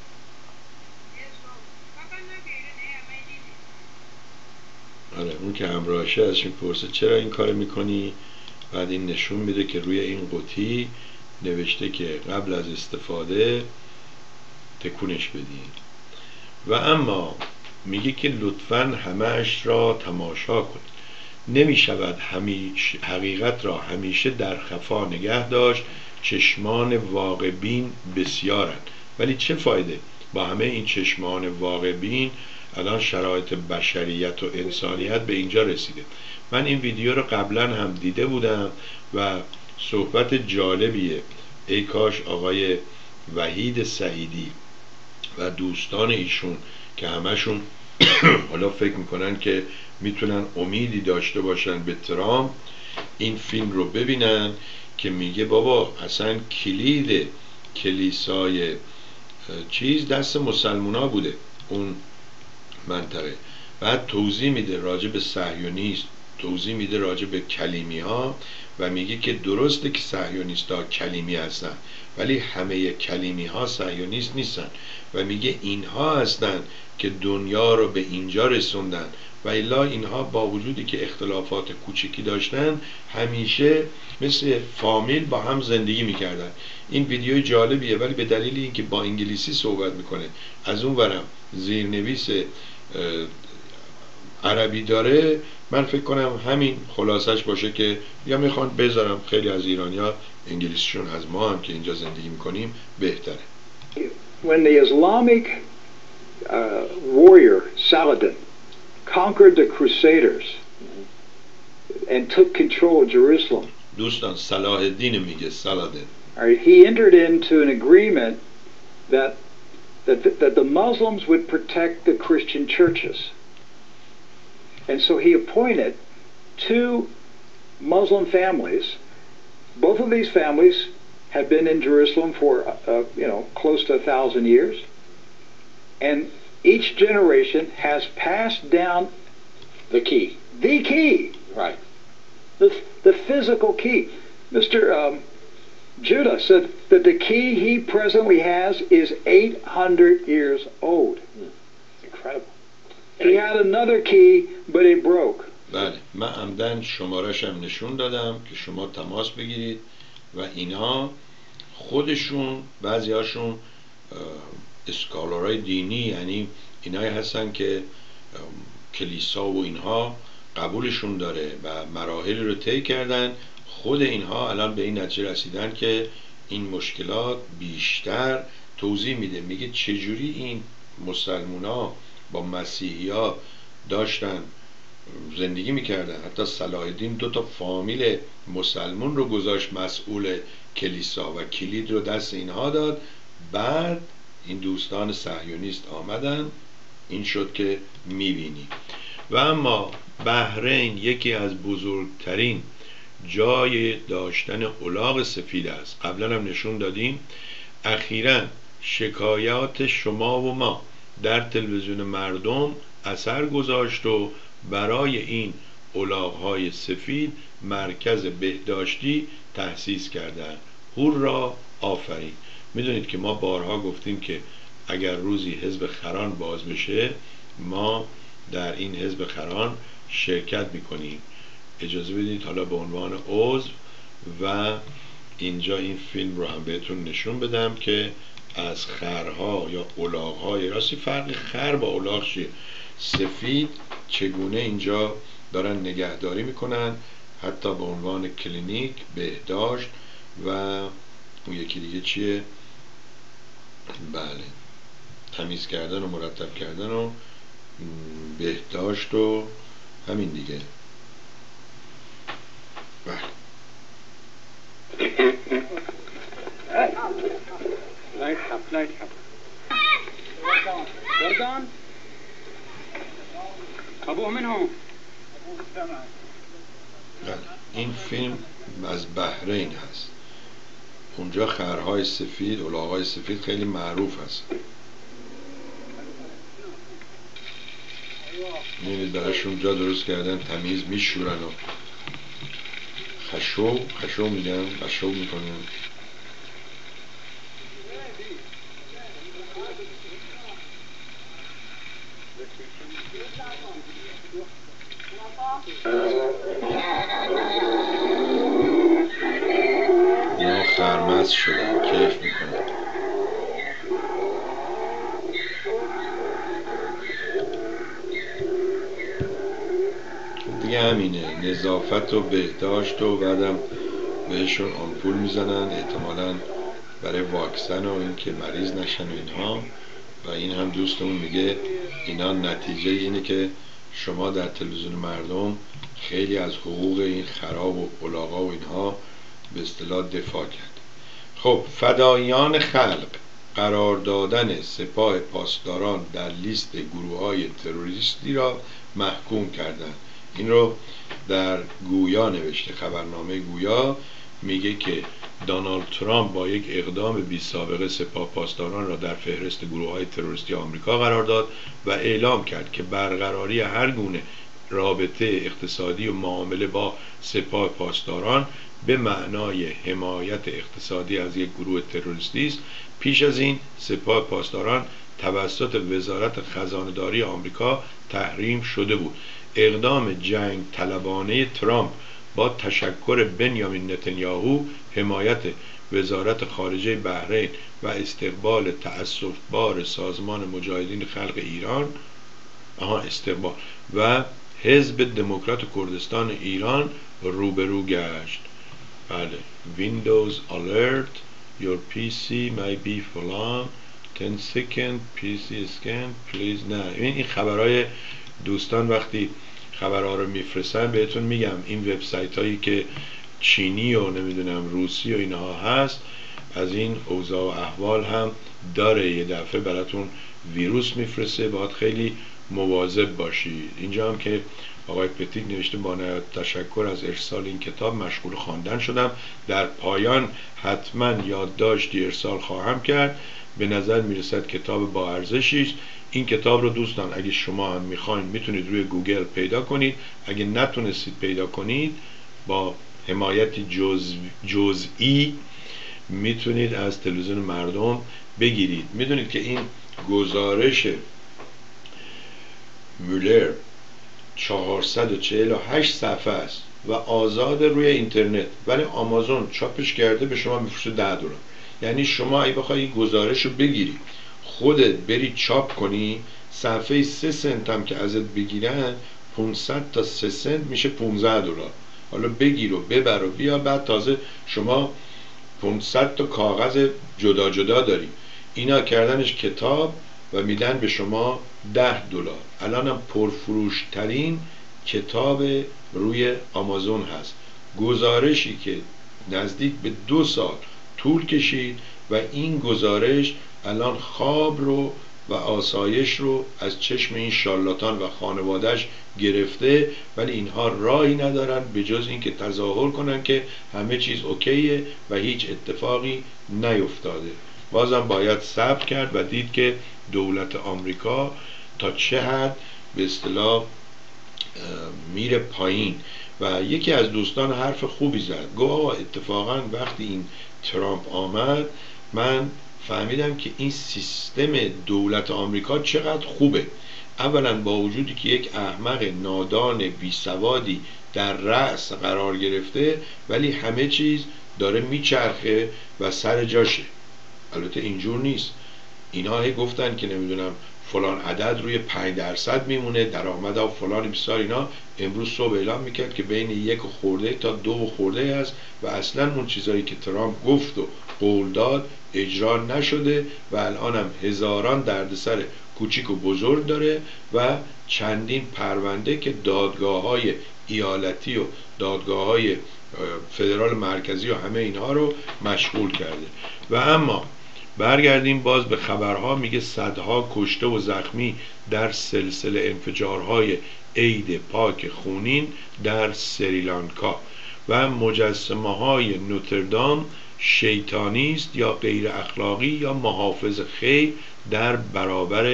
آره، اون که همراهشه ازش میپرسه چرا این کار میکنی، بعد این نشون میده که روی این قطعی نوشته که قبل از استفاده تکونش بدین. و اما میگه که لطفاً همه‌اش را تماشا کنید. نمی شود همیشه حقیقت را همیشه در خفا نگه داشت. چشمان واقع بین بسیارند، ولی چه فایده با همه این چشمان واقع بین؟ الان شرایط بشریت و انسانیت به اینجا رسیده. من این ویدیو رو قبلا هم دیده بودم و صحبت جالبیه. ای کاش آقای وحید سعیدی و دوستان ایشون که همشون حالا فکر میکنن که میتونن امیدی داشته باشن به ترامپ، این فیلم رو ببینن که میگه بابا اصلا کلید کلیسای چیز دست مسلمونا بوده اون منطقه. بعد توضیح میده راجع به صهیونیست، توضیح میده راجع به کلیمی ها و میگه که درسته که صهیونیست ها کلیمی هستن، ولی همه کلیمی ها صهیونیست نیستن. و میگه اینها هستن که دنیا رو به اینجا رسوندن، و الا اینها با وجودی که اختلافات کوچکی داشتن همیشه مثل فامیل با هم زندگی میکردن. این ویدیو جالبیه، ولی به دلیل اینکه با انگلیسی صحبت میکنه، از اون ورم زیرنویس عربی داره، من فکر کنم همین خلاصش باشه که یا میخوان بذارم خیلی از ایرانیا انگلیسیشون از ما هم که اینجا زندگی میکنیم بهتره. When the Islamic uh, warrior Saladin conquered the Crusaders and took control of Jerusalem, دوستان صلاح الدین میگه سالادین. he entered into an agreement that that that the Muslims would protect the Christian churches. And so he appointed two Muslim families. Both of these families have been in Jerusalem for, uh, you know, close to a thousand years. And each generation has passed down the key. The key. Right. The, the physical key. Mister Um, Judah said that the key he presently has is eight hundred years old. Mm. Incredible. He had another key, but it broke. بله، من عمدن شمارش هم نشون دادم که شما تماس بگیرید و اینا خودشون بعضی هاشون اسکالارای دینی، یعنی اینایی هستن که کلیسا و اینها قبولشون داره و مراحل رو طی کردن. خود اینها الان به این نتیجه رسیدن که این مشکلات بیشتر توضیح میده. میگه چجوری این مسلمونا با مسیحی ها داشتن زندگی میکردن. حتی صلاح الدین دو تا فامیل مسلمون رو گذاشت مسئول کلیسا و کلید رو دست اینها داد. بعد این دوستان صهیونیست آمدن، این شد که میبینی. و اما بحرین یکی از بزرگترین جای داشتن الاغ سفید است. قبلا هم نشون دادیم. اخیراً شکایات شما و ما در تلویزیون مردم اثر گذاشت و برای این الاغ‌های سفید مرکز بهداشتی تأسیس کردن. هورا، آفرین. میدونید که ما بارها گفتیم که اگر روزی حزب خران باز بشه ما در این حزب خران شرکت میکنیم. اجازه بدید حالا به عنوان عضو و اینجا این فیلم رو هم بهتون نشون بدم که از خرها یا الاغ‌های، راستی فرق خر با الاغ چیه؟ سفید چگونه اینجا دارن نگهداری میکنن، حتی به عنوان کلینیک، بهداشت و اون یکی دیگه چیه؟ بله، تمیز کردن و مرتب کردن و بهداشت و همین دیگه. بله. این فیلم از بحرین هست. اونجا خرهای سفید، الاغ‌های سفید خیلی معروف هست. می‌بینید براشون جا درست کردن، تمیز میشورن و خشو خشو میگن، خشو میکنن. اینا خرمز شدن، کیف میکنن. دیگه همینه، نظافت و بهداشت و بعدم بهشون آمپول میزنن احتمالاً برای واکسن و این که مریض نشن و اینها. و این هم دوستمون میگه اینا نتیجه اینه که شما در تلویزیون مردم خیلی از حقوق این خراب و الاغا و اینها به اصطلاح دفاع کرد. خب، فداییان خلق قرار دادن سپاه پاسداران در لیست گروه‌های تروریستی را محکوم کردند. این رو در گویا نوشته، خبرنامه گویا میگه که دونالد ترامپ با یک اقدام بی سابقه سپاه پاسداران را در فهرست گروه‌های تروریستی آمریکا قرار داد و اعلام کرد که برقراری هر گونه رابطه اقتصادی و معامله با سپاه پاسداران به معنای حمایت اقتصادی از یک گروه تروریستی است. پیش از این سپاه پاسداران توسط وزارت خزانه‌داری آمریکا تحریم شده بود. اقدام جنگ طلبانه ترامپ با تشکر بنیامین نتانیاهو، حمایت وزارت خارجه بحرین و استقبال تأسف‌بار سازمان مجاهدین خلق ایران آها استقبال و حزب دموکرات کردستان ایران روبرو گشت. بله، Windows alert your پی سی may be فلان ten second پی سی scan please. نه، این این خبرهای دوستان وقتی خبرها رو میفرستن بهتون میگم این وبسایت هایی که چینی و نمیدونم روسی و اینها هست از این اوضاع و احوال هم داره، یه دفعه براتون ویروس میفرسته، باید خیلی مواظب باشید. اینجا هم که آقای پتیک نوشته با نهایت تشکر از ارسال این کتاب مشغول خواندن شدم، در پایان حتما یادداشتی ارسال خواهم کرد. به نظر میرسد کتاب با ارزشی است. این کتاب رو دوستان اگه شما هم میخواین میتونید روی گوگل پیدا کنید. اگه نتونستید پیدا کنید با حمایت جز... جزئی میتونید از تلویزیون مردم بگیرید. میدونید که این گزارش مولر چهارصد و چهل و هشت صفحه است و آزاد روی اینترنت، ولی آمازون چاپش کرده به شما میفروشه ده دلار. یعنی شما اگه بخوای این گزارش رو بگیری خودت بری چاپ کنی، صفحه سه سنت هم که ازت بگیرن پانصد تا سه سنت میشه پانزده دلار. حالا بگیر و ببر و بیا، بعد تازه شما پانصد تا کاغذ جدا جدا داری. اینا کردنش کتاب و میدن به شما ده دلار. الانم پرفروش ترین کتاب روی آمازون هست. گزارشی که نزدیک به دو سال طول کشید و این گزارش الان خواب رو و آسایش رو از چشم این شارلاتان و خانوادهش گرفته، ولی اینها راهی ندارن به جز این که تظاهر کنن که همه چیز اوکیه و هیچ اتفاقی نیفتاده. بازم باید صبر کرد و دید که دولت آمریکا تا چه حد به اصطلاح میره پایین. و یکی از دوستان حرف خوبی زد، گفت آقا اتفاقا وقتی این ترامپ آمد من فهمیدم که این سیستم دولت آمریکا چقدر خوبه. اولا با وجودی که یک احمق نادان بیسوادی در رأس قرار گرفته، ولی همه چیز داره میچرخه و سر جاشه. البته اینجور نیست. اینا هی گفتن که نمیدونم فلان عدد روی پنج درصد میمونه، درآمد و فلان بیسار. اینا امروز صبح اعلام میکرد که بین یک خورده تا دو خورده است و اصلا اون چیزایی که ترامپ گفت و قول داد اجرا نشده و الان هم هزاران دردسر کوچیک و بزرگ داره و چندین پرونده که دادگاه های ایالتی و دادگاه های فدرال مرکزی و همه اینها رو مشغول کرده. و اما برگردیم باز به خبرها، میگه صدها کشته و زخمی در سلسله انفجارهای عید پاک خونین در سریلانکا و مجسمه های نوتردام شیطانی است یا غیر اخلاقی یا محافظ خیر در برابر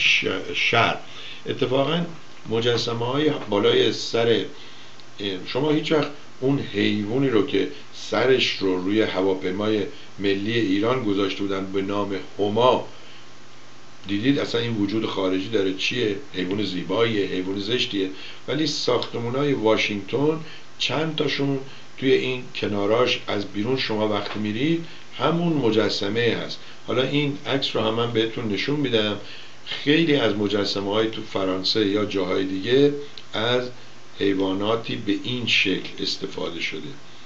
شر. اتفاقا مجسمه های بالای سر، شما هیچ وقت اون حیوانی رو که سرش رو روی هواپیمای ملی ایران گذاشته بودن به نام هما دیدید؟ اصلا این وجود خارجی داره چیه؟ حیوان زیباییه، حیوان زشتیه. ولی ساختمان‌های واشنگتن چند تاشون توی این کناراش از بیرون شما وقتی میرید همون مجسمه هست. حالا این عکس رو هم من بهتون نشون میدم. خیلی از مجسمه های تو فرانسه یا جاهای دیگه از حیواناتی به این شکل استفاده شده.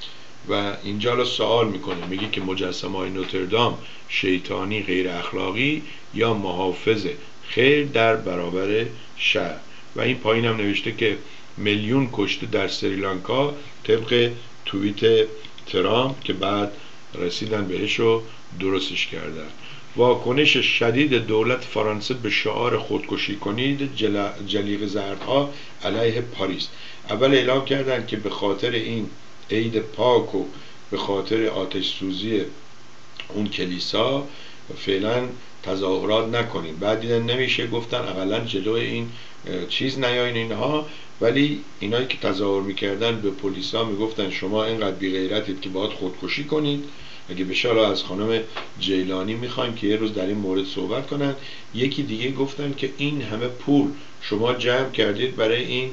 و اینجا الان سوال میکنه، میگه که مجسمه های نوتردام شیطانی غیر اخلاقی یا محافظ خیر در برابر شر. و این پایین هم نوشته که میلیون کشته در سریلانکا طبق توییت ترامپ که بعد رسیدن بهش و درستش کردن. واکنش شدید دولت فرانسه به شعار خودکشی کنید جل... جلیق زردها علیه پاریس. اول اعلام کردن که به خاطر این عید پاک و به خاطر آتش سوزی اون کلیسا فعلا تظاهرات نکنیم. بعد دیدن نمیشه، گفتن اقلا جلوی این چیز نیاین اینها. ولی اینایی که تظاهر میکردن به پلیسا میگفتن شما اینقدر بی غیرتید که باید خودکشی کنید. اگه بشه حالا از خانم جیلانی میخوایم که یه روز در این مورد صحبت کنن. یکی دیگه گفتن که این همه پول شما جمع کردید برای این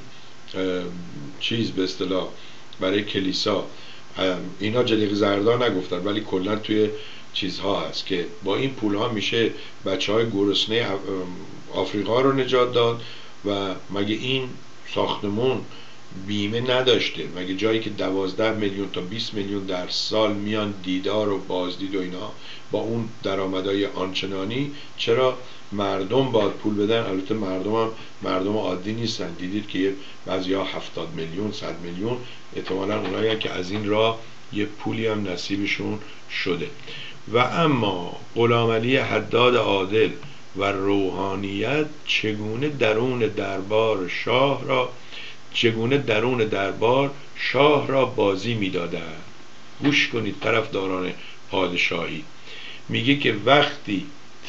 چیز، به اصطلاح برای کلیسا. اینا جلیق زردا نگفتن ولی کلا توی چیزها هست که با این پول ها میشه بچه های گرسنه آفریقا رو نجات داد. و مگه این ساختمون بیمه نداشته؟ مگه جایی که دوازده میلیون تا بیست میلیون در سال میان دیدار و بازدید و اینا با اون درآمدهای آنچنانی، چرا مردم باید پول بدن؟ البته مردم هم مردم عادی نیستن. دیدید که بعضیا هفتاد میلیون صد میلیون احتمالاً اونایی که از این راه یه پولی هم نصیبشون شده. و اما غلامعلی حداد عادل و روحانیت چگونه درون دربار شاه را چگونه درون دربار شاه را بازی می‌دادند. گوش کنید طرفداران پادشاهی. میگه که وقتی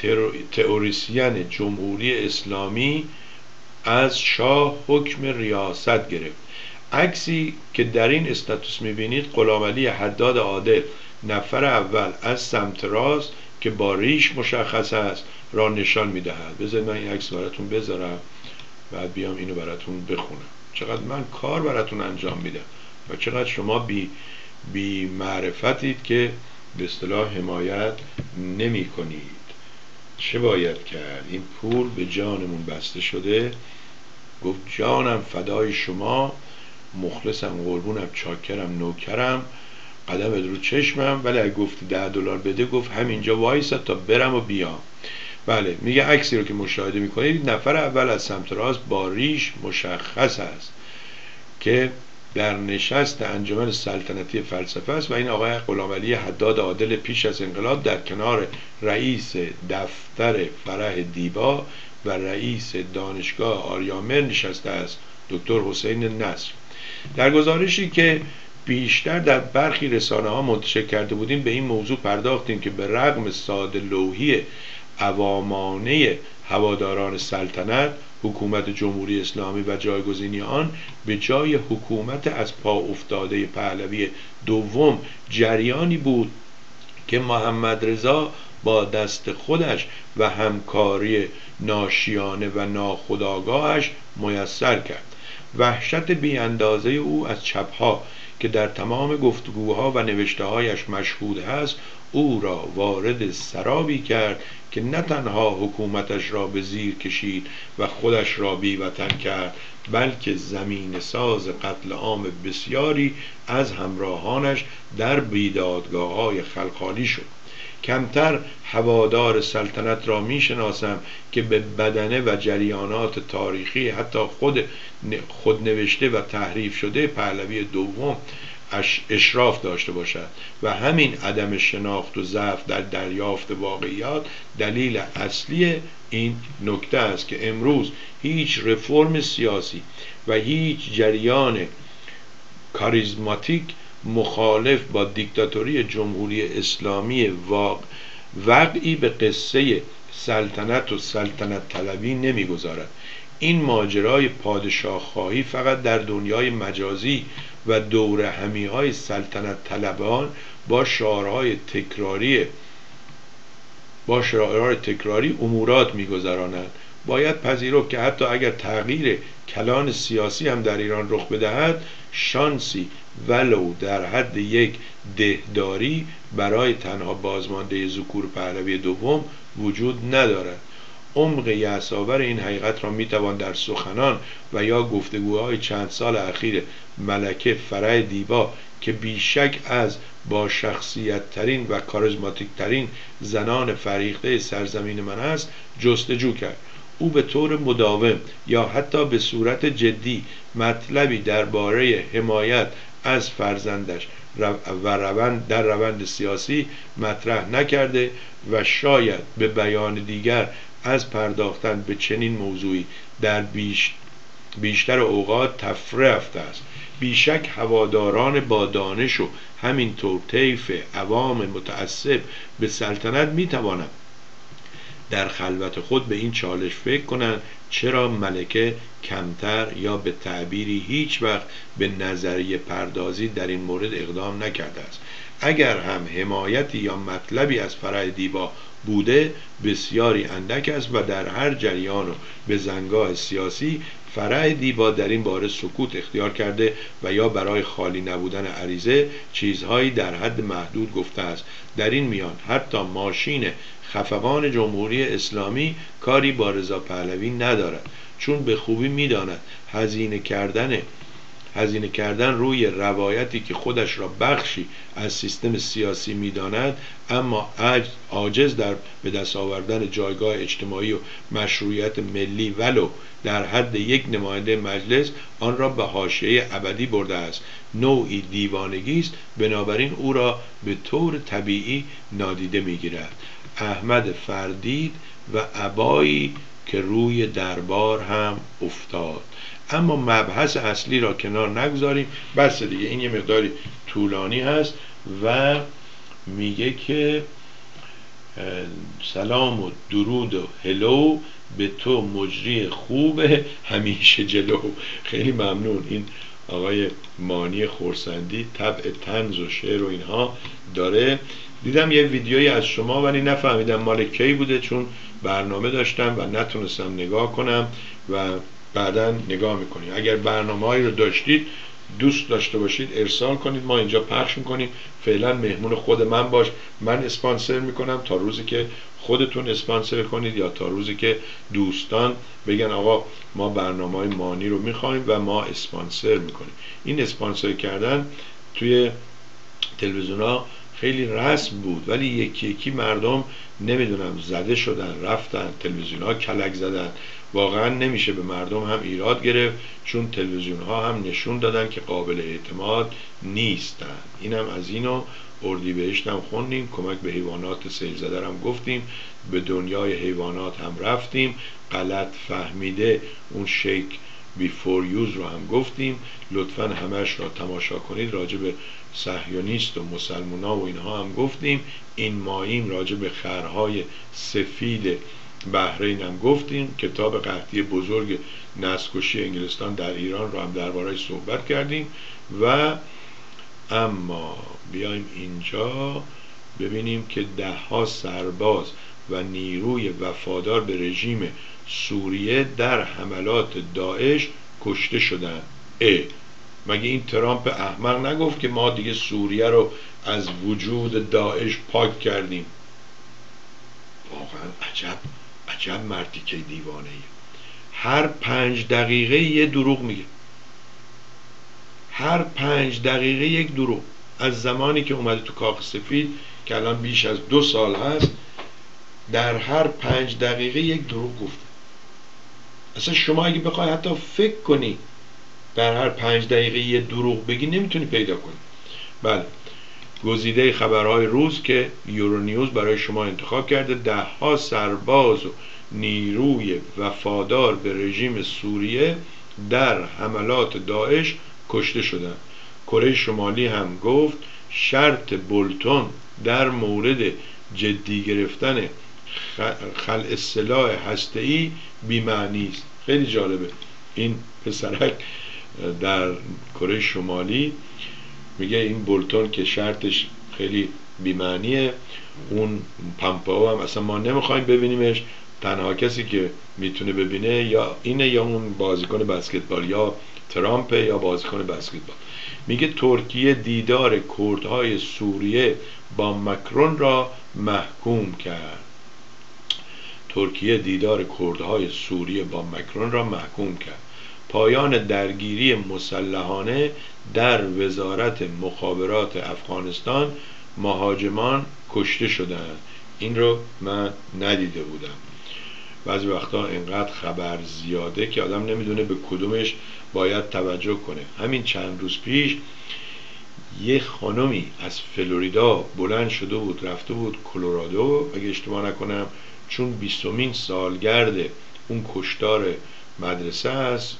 تئوریسین جمهوری اسلامی از شاه حکم ریاست گرفت. عکسی که در این استاتوس میبینید غلامعلی حداد عادل نفر اول از سمت راست که با ریش مشخص است را نشان میدهد. بذارید من این عکس براتون بذارم بعد بیام اینو براتون بخونم. چقدر من کار براتون انجام میدم و چقدر شما بی بی معرفتید که به اصطلاح حمایت نمی کنید. چه باید کرد؟ این پول به جانمون بسته شده. گفت جانم فدای شما، مخلصم، قربونم، چاکرم، نوکرم، قدمت رو چشمم. ولی اگه گفتی ده دلار بده، گفت همینجا وایسا تا برم و بیام. بله، میگه عکسی رو که مشاهده میکنید نفر اول از سمت راست با ریش مشخص است که در نشست انجمن سلطنتی فلسفه است و این آقای غلامعلی حداد عادل پیش از انقلاب در کنار رئیس دفتر فرح دیبا و رئیس دانشگاه آریامر نشسته است، دکتر حسین نصر. در گزارشی که بیشتر در برخی رسانه ها منتشر کرده بودیم به این موضوع پرداختیم که به رغم ساده لوحی عوامانه هواداران سلطنت، حکومت جمهوری اسلامی و جایگزینی آن به جای حکومت از پا افتاده پهلوی دوم جریانی بود که محمد رضا با دست خودش و همکاری ناشیانه و ناخودآگاهش میسر کرد. وحشت بی اندازه او از چپها که در تمام گفتگوها و نوشته‌هایش مشهود است، او را وارد سرابی کرد که نه تنها حکومتش را به زیر کشید و خودش را بی‌وطن کرد، بلکه زمین ساز قتل عام بسیاری از همراهانش در بیدادگاه‌های خلخالی شد. کمتر هوادار سلطنت را می شناسم که به بدنه و جریانات تاریخی حتی خود خود نوشته و تحریف شده پهلوی دوم اشراف داشته باشد و همین عدم شناخت و ضعف در دریافت واقعیات دلیل اصلی این نکته است که امروز هیچ رفرم سیاسی و هیچ جریان کاریزماتیک مخالف با دیکتاتوری جمهوری اسلامی واقعی به قصه سلطنت و سلطنت طلبی نمیگذارد. این ماجرای پادشاه خواهی فقط در دنیای مجازی و دور همیهای سلطنت طلبان با شعارهای تکراری با شعارهای تکراری امورات میگذرانند. باید پذیرفت که حتی اگر تغییر کلان سیاسی هم در ایران رخ بدهد، شانسی ولو در حد یک دهداری برای تنها بازمانده ذکور پهلوی دوم وجود ندارد. عمق یأس‌آور این حقیقت را میتوان در سخنان و یا گفتگوهای چند سال اخیر ملکه فرح دیبا که بیشک از با شخصیت ترین و کاریزماتیک ترین زنان فریخته سرزمین من است جستجو کرد. او به طور مداوم یا حتی به صورت جدی مطلبی درباره حمایت از فرزندش و روند در روند سیاسی مطرح نکرده و شاید به بیان دیگر از پرداختن به چنین موضوعی در بیش بیشتر اوقات تفره رفته است. بیشک هواداران با دانش و همینطور طیف عوام متعصب به سلطنت میتوانند در خلوت خود به این چالش فکر کنند چرا ملکه کمتر یا به تعبیری هیچ وقت به نظریه پردازی در این مورد اقدام نکرده است. اگر هم حمایتی یا مطلبی از فرح دیبا بوده بسیاری اندک است و در هر جریان و به زنگاه سیاسی فرح دیبا در این باره سکوت اختیار کرده و یا برای خالی نبودن عریضه چیزهایی در حد محدود گفته است. در این میان حتی ماشین خفقان جمهوری اسلامی کاری با رضا پهلوی ندارد، چون به خوبی میداند هزینه کردن هزینه کردن روی روایتی که خودش را بخشی از سیستم سیاسی میداند اما عاجز در به دست آوردن جایگاه اجتماعی و مشروعیت ملی ولو در حد یک نماینده مجلس آن را به حاشیه ابدی برده است. نوعی دیوانگی است، بنابراین او را به طور طبیعی نادیده میگیرد. احمد فردید و ابایی که روی دربار هم افتاد. اما مبحث اصلی را کنار نگذاریم، بس دیگه، این یه مقداری طولانی هست و میگه که سلام و درود و هلو به تو مجری خوب همیشه جلو. خیلی ممنون. این آقای مانی خورسندی طبع طنز و شعر و اینها داره. دیدم یه ویدیویی از شما ولی نفهمیدم مال کی بوده، چون برنامه داشتم و نتونستم نگاه کنم و بعداً نگاه میکنیم. اگر برنامه‌هایی رو داشتید دوست داشته باشید ارسال کنید، ما اینجا پخش میکنیم. فعلا مهمون خود من باش، من اسپانسر میکنم تا روزی که خودتون اسپانسر کنید یا تا روزی که دوستان بگن آقا ما برنامه‌های مانی رو میخوایم و ما اسپانسر میکنیم. این اسپانسر کردن توی تلویزیون‌ها خیلی رسم بود ولی یکی یکی مردم نمیدونم زده شدن، رفتن تلویزیون‌ها کلک زدن. واقعا نمیشه به مردم هم ایراد گرفت، چون تلویزیون ها هم نشون دادن که قابل اعتماد نیستن. اینم از اینو. اردیبهشت هم خوندیم، کمک به حیوانات سیل زده هم گفتیم، به دنیای حیوانات هم رفتیم. غلط فهمیده اون شیک بیفور یوز رو هم گفتیم، لطفا همش را تماشا کنید. راجع به صهیونیست و مسلمونا و اینها هم گفتیم. این ماییم راجع به خرهای سفید بحرین هم گفتیم. کتاب قحطی بزرگ نسل‌کشی انگلستان در ایران رو هم درباره‌اش صحبت کردیم. و اما بیایم اینجا ببینیم که ده ها سرباز و نیروی وفادار به رژیم سوریه در حملات داعش کشته شدن. اه مگه این ترامپ احمق نگفت که ما دیگه سوریه رو از وجود داعش پاک کردیم؟ واقعا عجب عجب مردی که دیوانه ایه. هر پنج دقیقه یه دروغ میگه، هر پنج دقیقه یک دروغ. از زمانی که اومده تو کاخ سفید که الان بیش از دو سال هست، در هر پنج دقیقه یک دروغ گفته. اصلا شما اگه بخوای حتی فکر کنی در هر پنج دقیقه یه دروغ بگی نمیتونی پیدا کنی. بله، گزیده خبرهای روز که یورونیوز برای شما انتخاب کرده: ده ها سرباز و نیروی وفادار به رژیم سوریه در حملات داعش کشته شدند. کره شمالی هم گفت شرط بولتون در مورد جدی گرفتن خلع سلاح هسته‌ای بی‌معنی است. خیلی جالبه. این پسرک در کره شمالی میگه این بولتون که شرطش خیلی بی‌معنیه، اون پامپئو هم اصلا ما نمیخوایم ببینیمش، تنها کسی که میتونه ببینه یا اینه یا اون بازیکن بسکتبال، یا ترامپ یا بازیکن بسکتبال. میگه ترکیه دیدار کردهای سوریه با مکرون را محکوم کرد. ترکیه دیدار کردهای سوریه با مکرون را محکوم کرد. پایان درگیری مسلحانه در وزارت مخابرات افغانستان، مهاجمان کشته شدند. این رو من ندیده بودم. بعضی وقتا اینقدر خبر زیاده که آدم نمیدونه به کدومش باید توجه کنه. همین چند روز پیش یه خانمی از فلوریدا بلند شده بود رفته بود کلرادو، اگه اشتباه نکنم، چون بیستمین سالگرد اون کشتار مدرسه است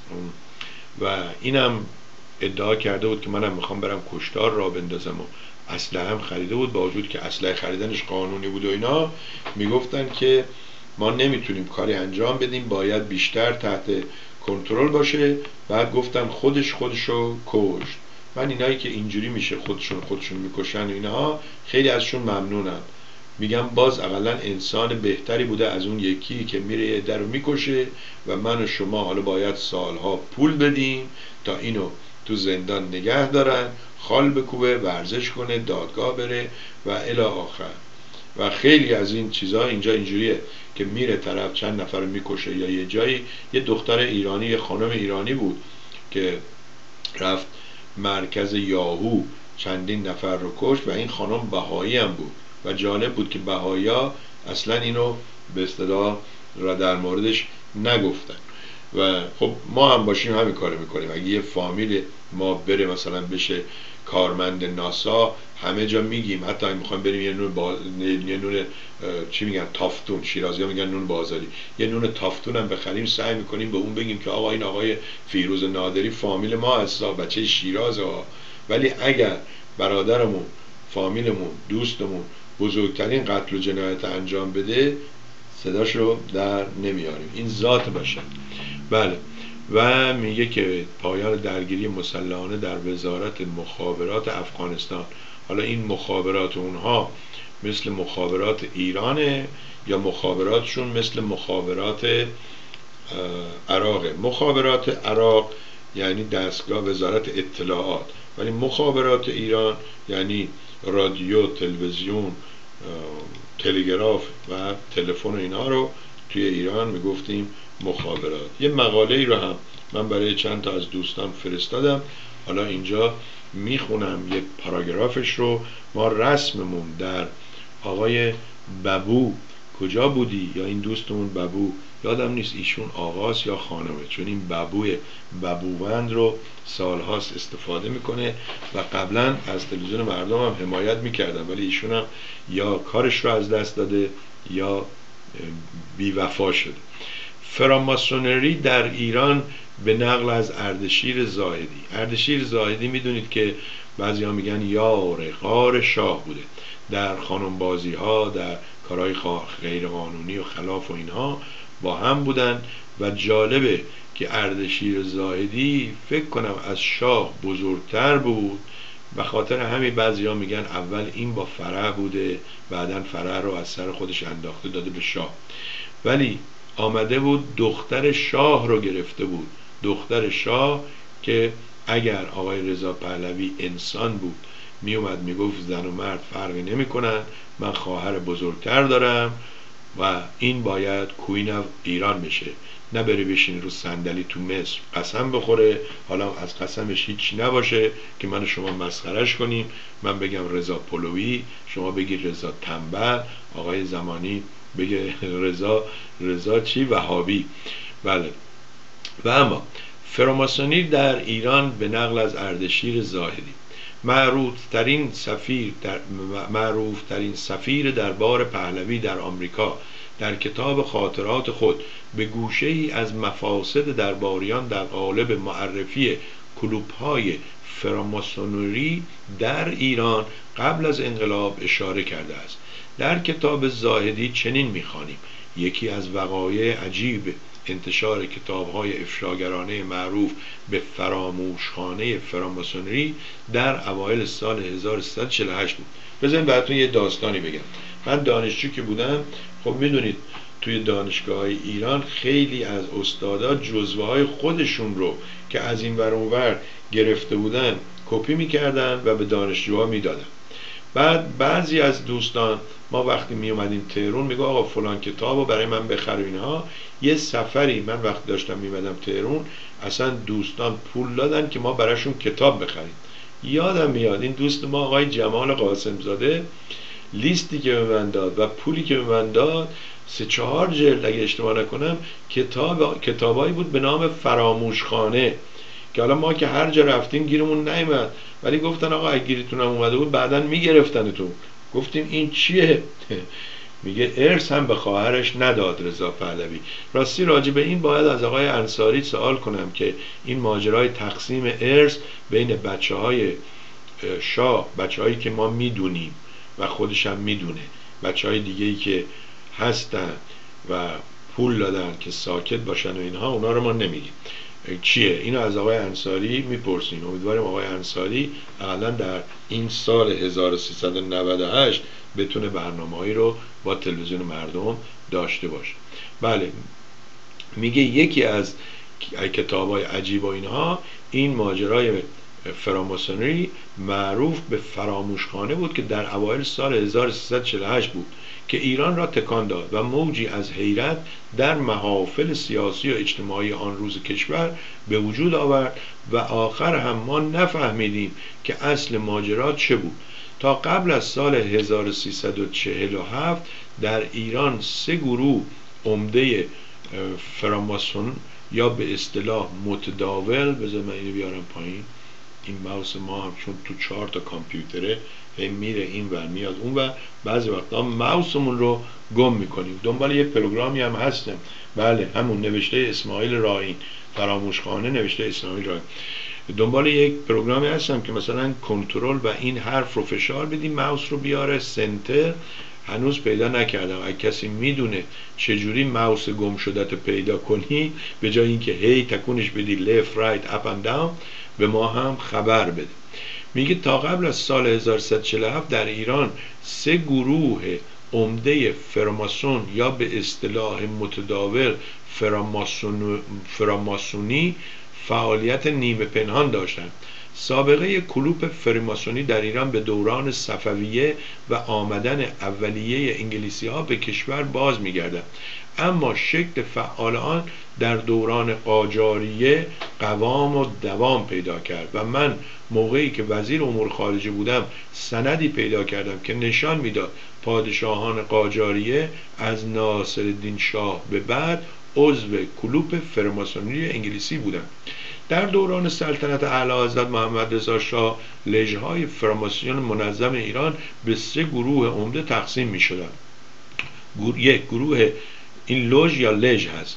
و اینم ادعا کرده بود که منم میخوام برم کشتار را بندازم و اسلحه هم خریده بود. با وجود که اسلحه خریدنش قانونی بود و اینا، میگفتن که ما نمیتونیم کاری انجام بدیم، باید بیشتر تحت کنترل باشه. بعد گفتن خودش خودشو کشت. من اینایی که اینجوری میشه خودشون خودشون میکشن و اینها خیلی ازشون ممنونم. میگم باز اقلا انسان بهتری بوده از اون یکی که میره یه در رو میکشه و من و شما حالا باید سالها پول بدیم تا اینو تو زندان نگه دارن، خال بکوبه، ورزش کنه، دادگاه بره و الی آخر. و خیلی از این چیزها اینجا اینجوریه که میره طرف چند نفر رو میکشه. یا یه جایی یه دختر ایرانی، یه خانم ایرانی بود که رفت مرکز یاهو چندین نفر رو کشت و این خانم بهایی هم بود و جالب بود که بهایی‌ها اصلا اینو به اصطلاح را در موردش نگفتن. و خب ما هم باشیم همین کارو میکنیم. اگه یه فامیل ما بره مثلا بشه کارمند ناسا، همه جا میگیم، حتی اگه میخوایم بریم یه نون با... یه نون چی میگن تافتون، شیرازی‌ها میگن نون بازاری، یه نون تافتون هم بخریم، سعی میکنیم به اون بگیم که آقا این آقای فیروز نادری فامیل ما هست، بچه شیراز ها. ولی اگر برادرمون، فامیلمون، دوستمون بزرگترین قتل و جنایت انجام بده، صداش رو در نمیاریم. این ذات بشه. بله. و میگه که پایان درگیری مسلحانه در وزارت مخابرات افغانستان. حالا این مخابرات اونها مثل مخابرات ایرانه یا مخابراتشون مثل مخابرات عراقه؟ مخابرات عراق یعنی دستگاه وزارت اطلاعات، ولی مخابرات ایران یعنی رادیو، تلویزیون، تلگراف و تلفن و اینها رو توی ایران میگفتیم مخابرات. یه مقاله ای رو هم من برای چند تا از دوستان فرستادم، حالا اینجا میخونم یه پاراگرافش رو. ما رسممون در آقای ببو، کجا بودی؟ یا این دوستمون ببو، یادم نیست ایشون آقاست یا خانمه، چون این ببوی ببووند رو سالهاست استفاده میکنه و قبلا از تلویزیون مردم هم حمایت میکردن، ولی ایشون هم یا کارش رو از دست داده یا بیوفا شده. فراماسونری در ایران به نقل از اردشیر زاهدی. اردشیر زاهدی میدونید که بعضی ها میگن یار غار شاه بوده، در خانمبازی ها، در کارهای غیر قانونی و خلاف و اینها با هم بودن و جالبه که اردشیر زاهدی فکر کنم از شاه بزرگتر بود، به خاطر همین بعضی ها میگن اول این با فرح بوده، بعدن فرح رو از سر خودش انداخته داده به شاه، ولی آمده بود دختر شاه رو گرفته بود، دختر شاه که اگر آقای رضا پهلوی انسان بود میومد میگفت زن و مرد فرقی نمی کنن، من خواهر بزرگتر دارم و این باید کوین ایران بشه، نه بره بشین رو صندلی تو مصر قسم بخوره، حالا از قسمش هیچ نباشه که من شما مسخرش کنیم، من بگم رضا پلویی، شما بگی رضا تنبل، آقای زمانی بگه رضا رضا چی وهابی. بله. و اما فراماسونی در ایران به نقل از اردشیر زاهدی معروف ترین سفیر در معروف ترین سفیر دربار پهلوی در آمریکا در کتاب خاطرات خود به گوشه ای از مفاسد درباریان در قالب معرفی کلوب‌های فراماسونری در ایران قبل از انقلاب اشاره کرده است. در کتاب زاهدی چنین می‌خوانیم: یکی از وقایع عجیب انتشار کتاب‌های افشاگرانه معروف به فراموشخانه فراماسونری در اوایل سال هزار و سیصد و چهل و هشت بود. بذارید براتون یه داستانی بگم. من دانشجو که بودم، خب میدونید توی دانشگاه‌های ایران خیلی از استادا جزوه‌های خودشون رو که از این ور اون ور گرفته بودن کپی می‌کردن و به دانشجوها میدادن. بعد بعضی از دوستان ما وقتی می اومدیم تهران میگه آقا فلان کتابو برای من بخر و اینها. یه سفری من وقتی داشتم میمدم تهران اصلا دوستان پول دادن که ما براشون کتاب بخریم. یادم میاد این دوست ما آقای جمال قاسم زاده لیستی که به من داد و پولی که به من داد سه چهار جلد اگه اشتباه نکنم کتاب کتابایی بود به نام فراموشخانه که حالا ما که هر جا رفتیم گیرمون نیامد، ولی گفتن آقا اگه گیرتون هم اومده بود بعداً میگرفتنتون. گفتیم این چیه؟ میگه ارث هم به خواهرش نداد رضا پهلوی. راستی راجع به این باید از آقای انصاری سوال کنم که این ماجرای تقسیم ارث بین بچه های شاه، بچه هایی که ما میدونیم و خودش هم میدونه، بچه های دیگه‌ای که هستن و پول دادن که ساکت باشن و اینها، اونا رو ما نمیگیم چیه. اینو از آقای انصاری میپرسیم. امیدواریم آقای انصاری حداقل در این سال هزار و سیصد و نود و هشت بتونه برنامه‌هایی رو با تلویزیون مردم داشته باشه. بله، میگه یکی از کتاب‌های عجیب و اینها این ماجرای فراماسونری معروف به فراموشخانه بود که در اوایل سال هزار و سیصد و چهل و هشت بود که ایران را تکان داد و موجی از حیرت در محافل سیاسی و اجتماعی آن روز کشور به وجود آورد و آخر هم ما نفهمیدیم که اصل ماجرا چه بود. تا قبل از سال هزار و سیصد و چهل و هفت در ایران سه گروه عمده فراماسون یا به اصطلاح متداول، بذار من اینو بیارم پایین، این ماوس ما هم چون تو چهار تا کامپیوتره هی میره این ور میاد اون ور، بعضی وقتا ماوسمون رو گم میکنیم. دنبال یه پروگرامی هم هستم، بله همون نوشته اسماعیل راهین، فراموشخانه نوشته اسماعیل راهین. دنبال یک پروگرامی هستم که مثلا کنترل و این حرف رو فشار بدیم ماوس رو بیاره سنتر، هنوز پیدا نکردم. اگه کسی میدونه چجوری ماوس گم شدت پیدا کنی به جای اینکه هی تکونش بدی left right up and down به ما هم خبر بده. میگه تا قبل از سال هزار و سیصد و چهل و هفت در ایران سه گروه عمده فراماسون یا به اصطلاح متداول فراماسون فراماسونی فعالیت نیمه پنهان داشتند. سابقه کلوپ فراماسونی در ایران به دوران صفویه و آمدن اولیه انگلیسی ها به کشور باز می‌گردد، اما شکل فعال آن در دوران قاجاریه قوام و دوام پیدا کرد و من موقعی که وزیر امور خارجه بودم سندی پیدا کردم که نشان میداد پادشاهان قاجاریه از ناصرالدین شاه به بعد عضو کلوپ فراماسونی انگلیسی بودند. در دوران سلطنت اعلیحضرت محمد رضا شاه لژهای فراماسون منظم ایران به سه گروه عمده تقسیم می شدند. یک گروه این لوژ یا لژ هست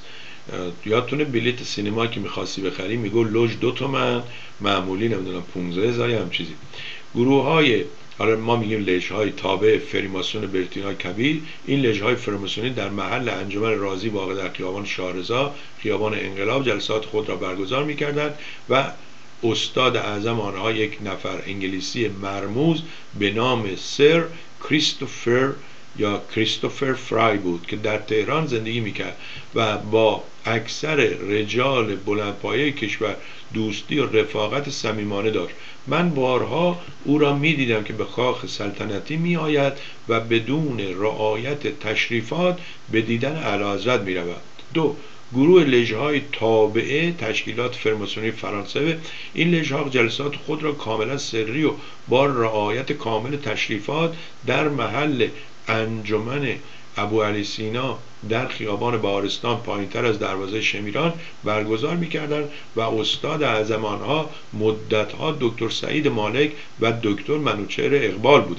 یادتونه بلیت سینما که میخواستی بخری میگو لوژ دو تومن، معمولی نمیدونم پونزده هزار هم چیزی. گروه های، حالا ما میگیم لژ های تابع فریماسون برتینا کبیر، این لژ های فریماسونی در محل انجمن رازی واقع در خیابان شاهرضا، خیابان انقلاب، جلسات خود را برگزار میکردند و استاد اعظم آنها یک نفر انگلیسی مرموز به نام سر کریستوفر یا کریستوفر فرای بود که در تهران زندگی میکرد و با اکثر رجال بلندپایه کشور دوستی و رفاقت صمیمانه داشت. من بارها او را میدیدم که به کاخ سلطنتی می آید و بدون رعایت تشریفات به دیدن اعلیحضرت می رود. دو، گروه لژهای تابعه تشکیلات فرماسونی فرانسه، این لژها جلسات خود را کاملا سری و با رعایت کامل تشریفات در محل انجمن ابو علی سینا در خیابان بهارستان پایینتر از دروازه شمیران برگزار می‌کردند و استاد اعظم آنها مدت‌ها دکتر سعید مالک و دکتر منوچهر اقبال بودند.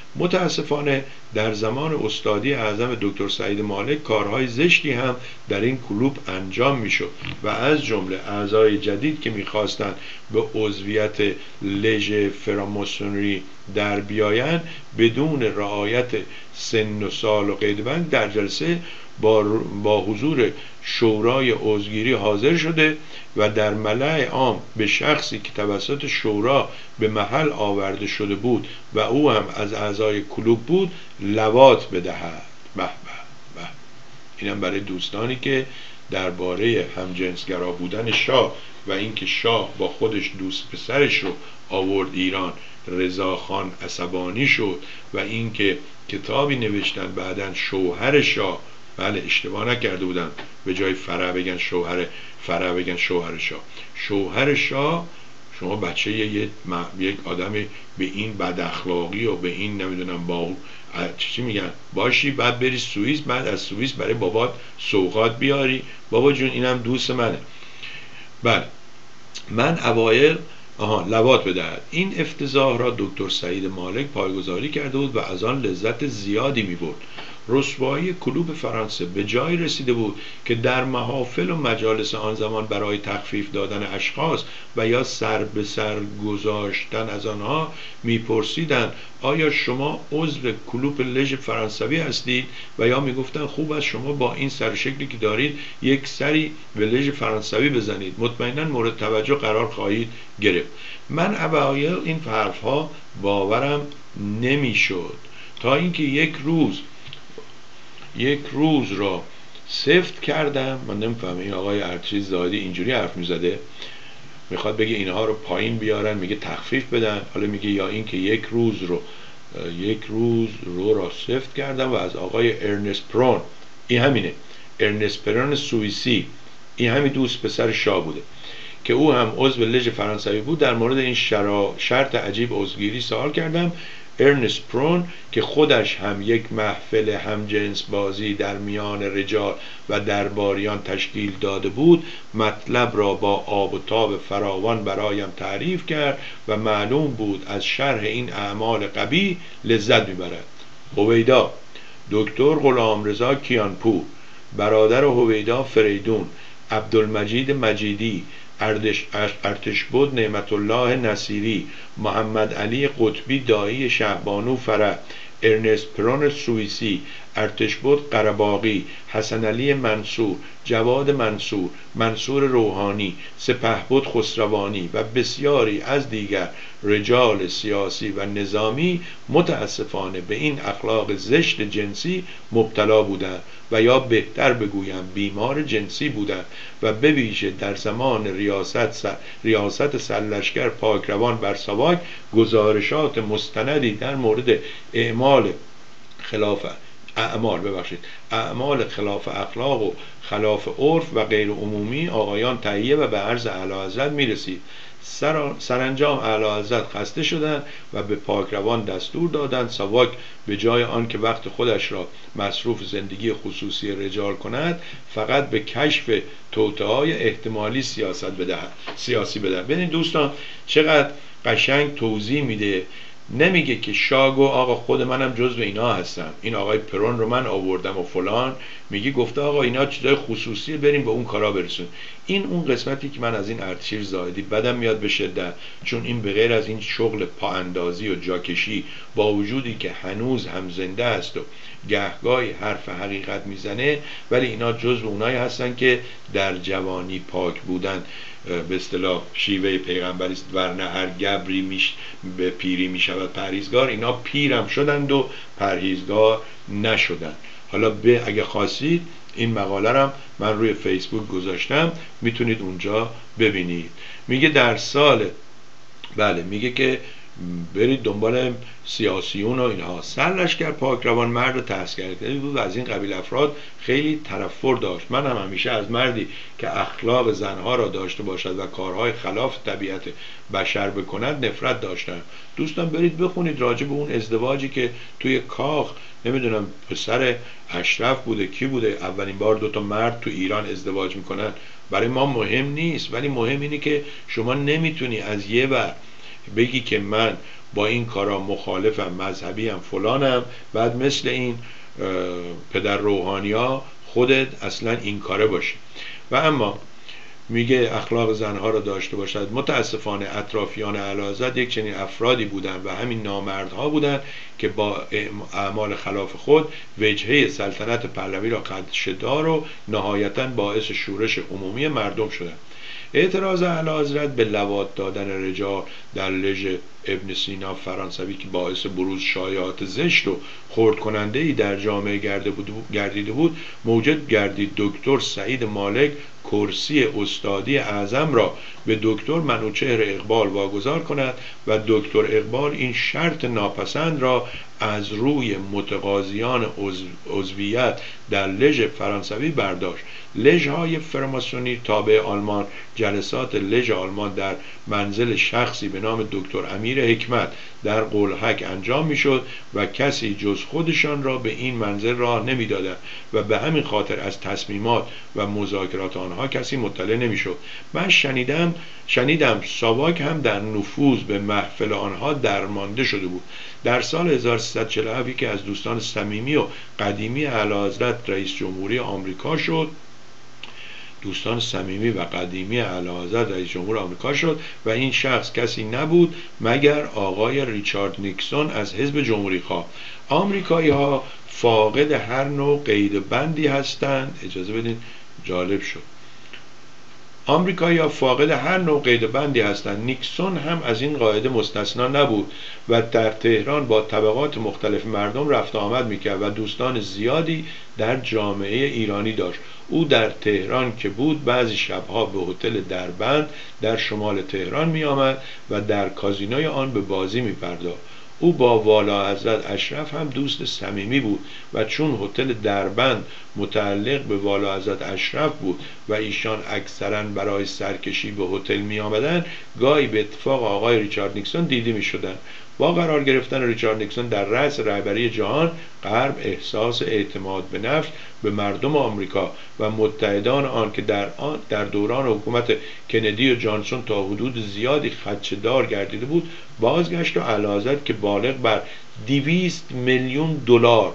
متاسفانه در زمان استادی اعظم دکتر سعید مالک کارهای زشتی هم در این کلوب انجام میشد و از جمله اعضای جدید که میخواستند به عضویت لژ فراماسونری در بیایند بدون رعایت سن و سال و قیدبند در جلسه با, با حضور شورای عضوگیری حاضر شده و در ملأ عام به شخصی که توسط شورا به محل آورده شده بود و او هم از اعضای کلوب بود لواط بدهد. به به به. اینم برای دوستانی که درباره همجنسگرا بودن شاه و اینکه شاه با خودش دوست پسرش رو آورد ایران، رضاخان عصبانی شد و اینکه کتابی نوشتن بعدن شوهر شاه، بله اشتباه نکرده بودن به جای فرع بگن شوهر فرع بگن شوهر شاه، شوهر شاه. شما بچه یه یک آدم به این بد اخلاقی و به این نمیدونم با چی میگن باشی، بعد بری سوئیس، بعد از سوئیس برای بابات سوغات بیاری، بابا جون اینم دوست منه. بله من اوایل آها لواط بدهد. این افتضاح را دکتر سعید مالک پایگذاری کرده بود و از آن لذت زیادی میبرد. رسوایی کلوب فرانسه به جایی رسیده بود که در محافل و مجالس آن زمان برای تخفیف دادن اشخاص و یا سر به سر گذاشتن از آنها میپرسیدند آیا شما عضو کلوب لژ فرانسوی هستید و یا میگفتند خوب است شما با این سر شکلی که دارید یک سری به لژ فرانسوی بزنید، مطمئنا مورد توجه قرار خواهید گرفت. من اوایل این حرفها باورم نمیشد تا اینکه یک روز یک روز را سفت کردم. من نمیفهمم این آقای ارتشی زادی اینجوری حرف میزده، میخواد بگه اینها رو پایین بیارن، میگه تخفیف بدن، حالا میگه یا این که یک روز رو یک روز رو را سفت کردم و از آقای ارنست پرون، این همینه ارنست پرون سوئیسی، این همین دوست پسر شاه بوده که او هم عضو لژ فرانسوی بود، در مورد این شرط عجیب عضوگیری سوال کردم. ارنست پرون که خودش هم یک محفل همجنس بازی در میان رجال و درباریان تشکیل داده بود، مطلب را با آب و تاب فراوان برایم تعریف کرد و معلوم بود از شرح این اعمال قبیح لذت میبرد. هویدا دکتر غلامرضا کیانپور، برادر هویدا فریدون، عبدالمجید مجیدی، ارتشبد نعمت الله نصیری، محمد علی قطبی دایی شهبانو فرح، ارنست پرون سوئیسی، ارتشبد قرباغی، حسن علی منصور، جواد منصور، منصور روحانی، سپهبد خسروانی و بسیاری از دیگر رجال سیاسی و نظامی متاسفانه به این اخلاق زشت جنسی مبتلا بودند و یا بهتر بگویم بیمار جنسی بودند و به ویژه در زمان ریاست سر ریاست سرلشکر پاکروان بر ساواک گزارشات مستندی در مورد اعمال خلاف اعمال ببخشید اعمال خلاف اخلاق و خلاف عرف و غیر عمومی آقایان تهیه و به عرض اعلیحضرت میرسید. سرانجام اعلیحضرت خسته شدند و به پاکروان دستور دادند ساواک به جای آن که وقت خودش را مصروف زندگی خصوصی رجال کند فقط به کشف توطئه‌های احتمالی سیاست بدهد سیاسی بدهد. ببینید دوستان چقدر قشنگ توضیح میده، نمیگه که شاگو آقا خود منم جزو اینا هستم، این آقای پرون رو من آوردم و فلان، میگه گفته آقا اینا چیزای خصوصی، بریم به اون کارا برسون. این اون قسمتی که من از این اردشیر زاهدی بدم میاد به شدت، چون این به غیر از این شغل پا اندازی و جاکشی، با وجودی که هنوز هم زنده است و گهگاهی حرف حقیقت میزنه، ولی اینا جزو اونایی هستن که در جوانی پاک بودن، به اصطلاح شیوه پیغمبری است، ورنه هر گبری میش به پیری میشود پرهیزگار. اینا پیرم شدند و پرهیزگار نشدند. حالا به اگه خواستید این مقاله رو من روی فیسبوک گذاشتم، میتونید اونجا ببینید. میگه در سال بله میگه که برید دنبال سیاسیون و اینها. سرلشکر پاکروان مرد تحصیل کرده بود و از این قبیل افراد خیلی تنفر داشت. من هم همیشه از مردی که اخلاق زنها را داشته باشد و کارهای خلاف طبیعت بشر بکند نفرت داشتم. دوستان برید بخونید راجع به اون ازدواجی که توی کاخ، نمیدونم پسر اشرف بوده کی بوده، اولین بار دوتا مرد تو ایران ازدواج میکنن. برای ما مهم نیست، ولی مهم اینه که شما نمیتونی از یه ور بگی که من با این کارا مخالفم، مذهبی هم، فلانم، بعد مثل این پدر روحانی ها خودت اصلا این کاره باشی. و اما میگه اخلاق زنها را داشته باشد. متاسفانه اطرافیان اعلیحضرت یک چنین افرادی بودند و همین نامردها بودند که با اعمال خلاف خود وجهه سلطنت پهلوی را خدشه‌دار و نهایتاً باعث شورش عمومی مردم شدند. اعتراض اعلیحضرت به لواط دادن رجال در لژ ابن سینا فرانسوی که باعث بروز شایعات زشت و خرد کننده ای در جامعه گردیده بود، موجب گردید دکتر سعید مالک کرسی استادی اعظم را به دکتر منوچهر اقبال واگذار کند و دکتر اقبال این شرط ناپسند را از روی متقاضیان عضویت در لژ فرانسوی برداشت. لژهای فراماسونی تابع آلمان، جلسات لژ آلمان در منزل شخصی به نام دکتر امیر حکمت در قلهک انجام میشد و کسی جز خودشان را به این منزل راه نمیدادند و به همین خاطر از تصمیمات و مذاکرات آنها کسی مطلع نمیشد. من شنیدم شنیدم ساواک هم در نفوذ به محفل آنها درمانده شده بود. در سال هزار و سیصد و چهل و هفت که از دوستان صمیمی و قدیمی اعلیحضرت رئیس جمهوری آمریکا شد دوستان صمیمی و قدیمی اعلیحضرت رئیس جمهور آمریکا شد و این شخص کسی نبود مگر آقای ریچارد نیکسون از حزب جمهوری خواه. آمریکایی ها فاقد هر نوع قید بندی هستند. اجازه بدین جالب شد. آمریکایی ها فاقد هر نوع قید بندی هستند. نیکسون هم از این قاعده مستثنا نبود و در تهران با طبقات مختلف مردم رفت آمد میکرد و دوستان زیادی در جامعه ایرانی داشت. او در تهران که بود بعضی شبها به هتل دربند در شمال تهران می آمد و در کازینوی آن به بازی می پرداخت. او با والا حضرت اشرف هم دوست صمیمی بود و چون هتل دربند متعلق به والا حضرت اشرف بود و ایشان اکثرا برای سرکشی به هتل می آمدن، گاهی به اتفاق آقای ریچارد نیکسون دیده می شدن. با قرار گرفتن ریچارد نیکسون در رأس رهبری جهان، غرب احساس اعتماد به نفس به مردم آمریکا و متحدان آن که در آن در دوران حکومت کندی و جانسون تا حدود زیادی خدشه‌دار گردیده بود بازگشت و اعلیحضرت که بالغ بر دویست میلیون دلار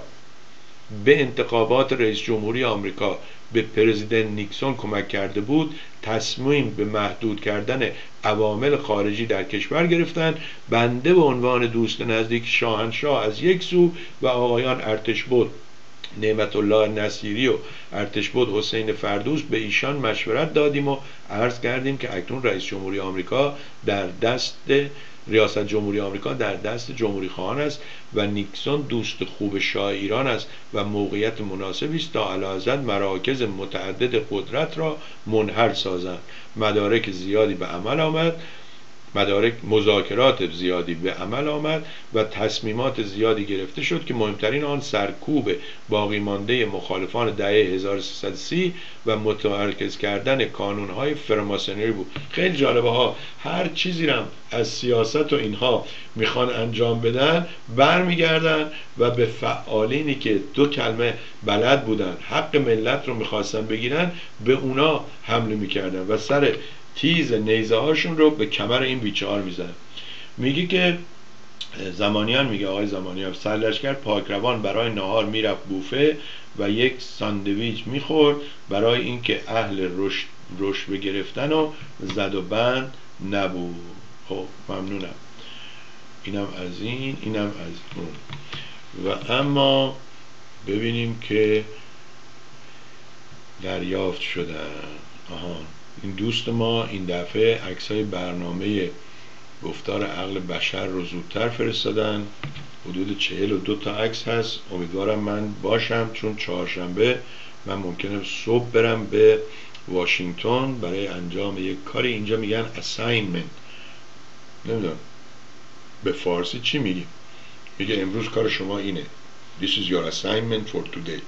به انتخابات رئیس جمهوری آمریکا به پرزیدنت نیکسون کمک کرده بود، تصمیم به محدود کردن عوامل خارجی در کشور گرفتند. بنده به عنوان دوست نزدیک شاهنشاه از یک سو و آقایان ارتشبد نعمت الله نصیری و ارتشبد حسین فردوس به ایشان مشورت دادیم و عرض کردیم که اکنون رئیس جمهوری آمریکا در دست ریاست جمهوری آمریکا در دست جمهوری خواهان است و نیکسون دوست خوب شاه ایران است و موقعیت مناسبی است تا اعلیحضرت مراکز متعدد قدرت را منحل سازند. مدارک زیادی به عمل آمد مدارک مذاکرات زیادی به عمل آمد و تصمیمات زیادی گرفته شد که مهمترین آن سرکوب باقی مانده مخالفان دهه هزار و سیصد و سی و متمرکز کردن کانونهای فراماسونری بود. خیلی جالبه ها، هر چیزی رو از سیاست و اینها میخوان انجام بدن برمیگردن و به فعالینی که دو کلمه بلد بودن، حق ملت رو میخواستن بگیرن، به اونا حمله میکردن و سر تیز نیزه هاشون رو به کمر این بیچار میزن. میگه که زمانیان میگه، آقای زمانیان، سرلشکر پاکروان برای نهار میرفت بوفه و یک ساندویچ میخورد برای اینکه اهل رشد رشوه گرفتن و زد و بند نبود. خب ممنونم. اینم از این، اینم از اون. و اما ببینیم که دریافت شدن. آها، این دوست ما این دفعه عکسای برنامه گفتار عقل بشر رو زودتر فرستادن. حدود چهل و دو تا عکس هست. امیدوارم من باشم، چون چهارشنبه من ممکنه صبح برم به واشنگتن برای انجام یک کاری. اینجا میگن assignment، نمیدونم به فارسی چی میگیم. میگه امروز کار شما اینه، this is your assignment for today،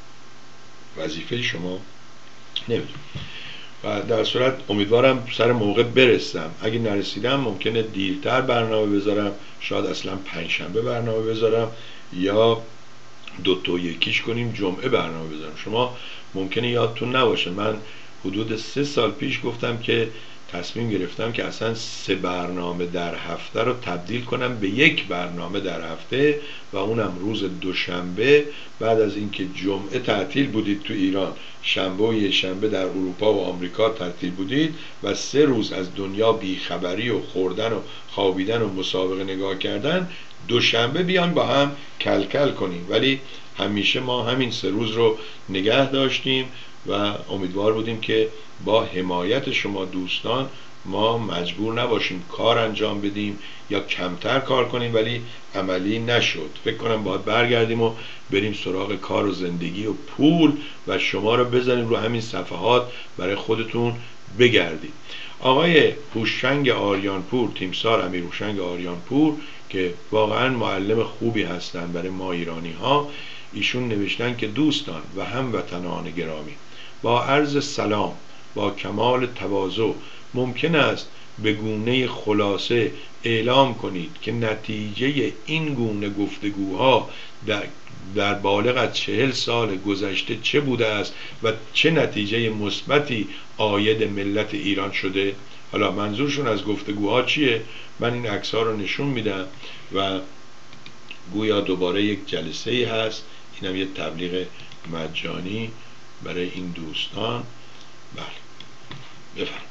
وظیفه شما. نمیدونم. و در صورت امیدوارم سر موقع برسم. اگه نرسیدم ممکنه دیرتر برنامه بذارم، شاید اصلا پنجشنبه برنامه بذارم یا دو تا یکیش کنیم جمعه برنامه بذارم. شما ممکنه یادتون نباشه من حدود سه سال پیش گفتم که تصمیم گرفتم که اصلا سه برنامه در هفته رو تبدیل کنم به یک برنامه در هفته و اونم روز دوشنبه، بعد از اینکه جمعه تعطیل بودید تو ایران، شنبه و یک شنبه در اروپا و آمریکا تعطیل بودید و سه روز از دنیا بیخبری و خوردن و خوابیدن و مسابقه نگاه کردن، دوشنبه بیان با هم کل کل کنیم. ولی همیشه ما همین سه روز رو نگه داشتیم و امیدوار بودیم که با حمایت شما دوستان ما مجبور نباشیم کار انجام بدیم یا کمتر کار کنیم، ولی عملی نشد. فکر کنم باید برگردیم و بریم سراغ کار و زندگی و پول و شما رو بذاریم رو همین صفحات برای خودتون بگردید. آقای هوشنگ آریانپور، تیمسار امیر هوشنگ آریانپور که واقعا معلم خوبی هستن برای ما ایرانی ها، ایشون نوشتن که دوستان و هموطنان گرامی، با عرض سلام، با کمال تواضع ممکن است به گونه خلاصه اعلام کنید که نتیجه این گونه گفتگوها در, در بالغ از چهل سال گذشته چه بوده است و چه نتیجه مثبتی عاید ملت ایران شده. حالا منظورشون از گفتگوها چیه؟ من این عکس‌ها رو نشون میدم و گویا دوباره یک جلسه ای هست. اینم یه تبلیغ مجانی برای این دوستان. بله بفرم.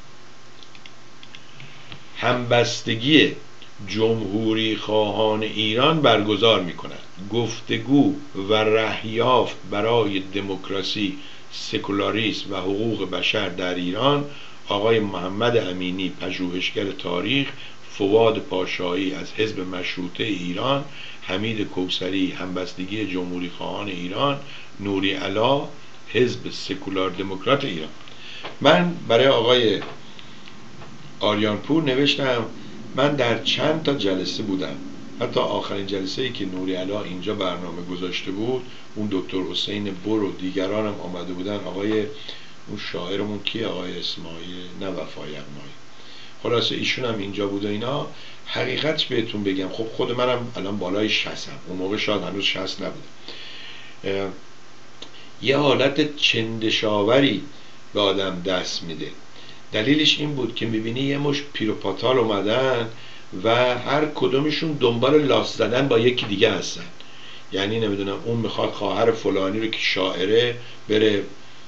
همبستگی جمهوری خواهان ایران برگزار می کند گفتگو و رهیافت برای دموکراسی، سکولاریسم و حقوق بشر در ایران. آقای محمد امینی، پژوهشگر تاریخ، فواد پاشایی از حزب مشروطه ایران، حمید کوثری، همبستگی جمهوری خواهان ایران، نوری علا، حزب سکولار دموکرات ایران. من برای آقای آریانپور نوشتم من در چند تا جلسه بودم، حتی آخرین جلسه ای که نوری علا اینجا برنامه گذاشته بود، اون دکتر حسین بر و دیگران هم آمده بودن. آقای اون شاعرمون کی؟ آقای اسماعیل، نه وفای اقمایی، خلاصه ایشون هم اینجا بود و اینا. حقیقت بهتون بگم، خب خود منم الان بالای شصتم، اون موقع شاید هنوز شصت نبوده. یه حالت چندشاوری به آدم دست میده. دلیلش این بود که میبینی یه مش پیروپاتال اومدن و هر کدومشون دنبال لاس زدن با یکی دیگه هستن. یعنی نمیدونم اون میخواد خواهر فلانی رو که شاعره بره.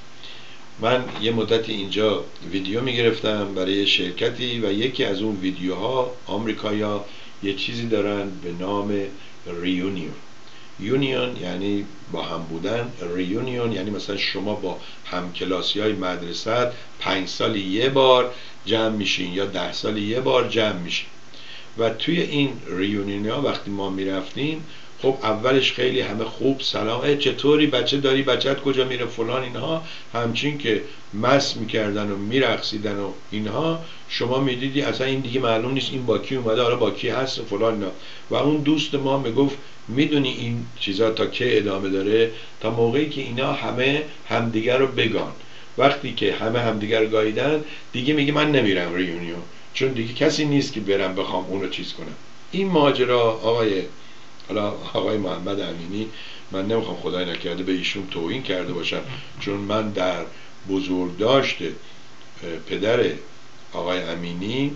من یه مدتی اینجا ویدیو میگرفتم برای شرکتی و یکی از اون ویدیوها آمریکایا یه چیزی دارن به نام ریونیون. یونیون یعنی با هم بودن، ریونیون یعنی مثلا شما با همکلاسی های مدرسه پنج سالی یه بار جمع میشین یا ده سالی یه بار جمع میشین. و توی این ریونیون ها وقتی ما میرفتیم، خب اولش خیلی همه خوب سلام، چطوری، بچه داری، بچت کجا میره، فلان اینها، همچین که مس میکردن و میرقصیدن و اینها، شما میدیدی اصلا این دیگه معلوم نیست این با کی اومده، حالا با کی هست و فلان اینا. و اون دوست ما میگفت میدونی این چیزا تا که ادامه داره؟ تا موقعی که اینا همه همدیگر رو بگان. وقتی که همه همدیگر رو گاییدن دیگه میگه من نمیرم ریونیون، چون دیگه کسی نیست که برم بخوام اونو چیز کنم. این ماجرا آقای حالا آقای محمد امینی، من نمیخوام خدای نکرده به ایشون توهین کرده باشم، چون من در بزرگداشت پدر آقای امینی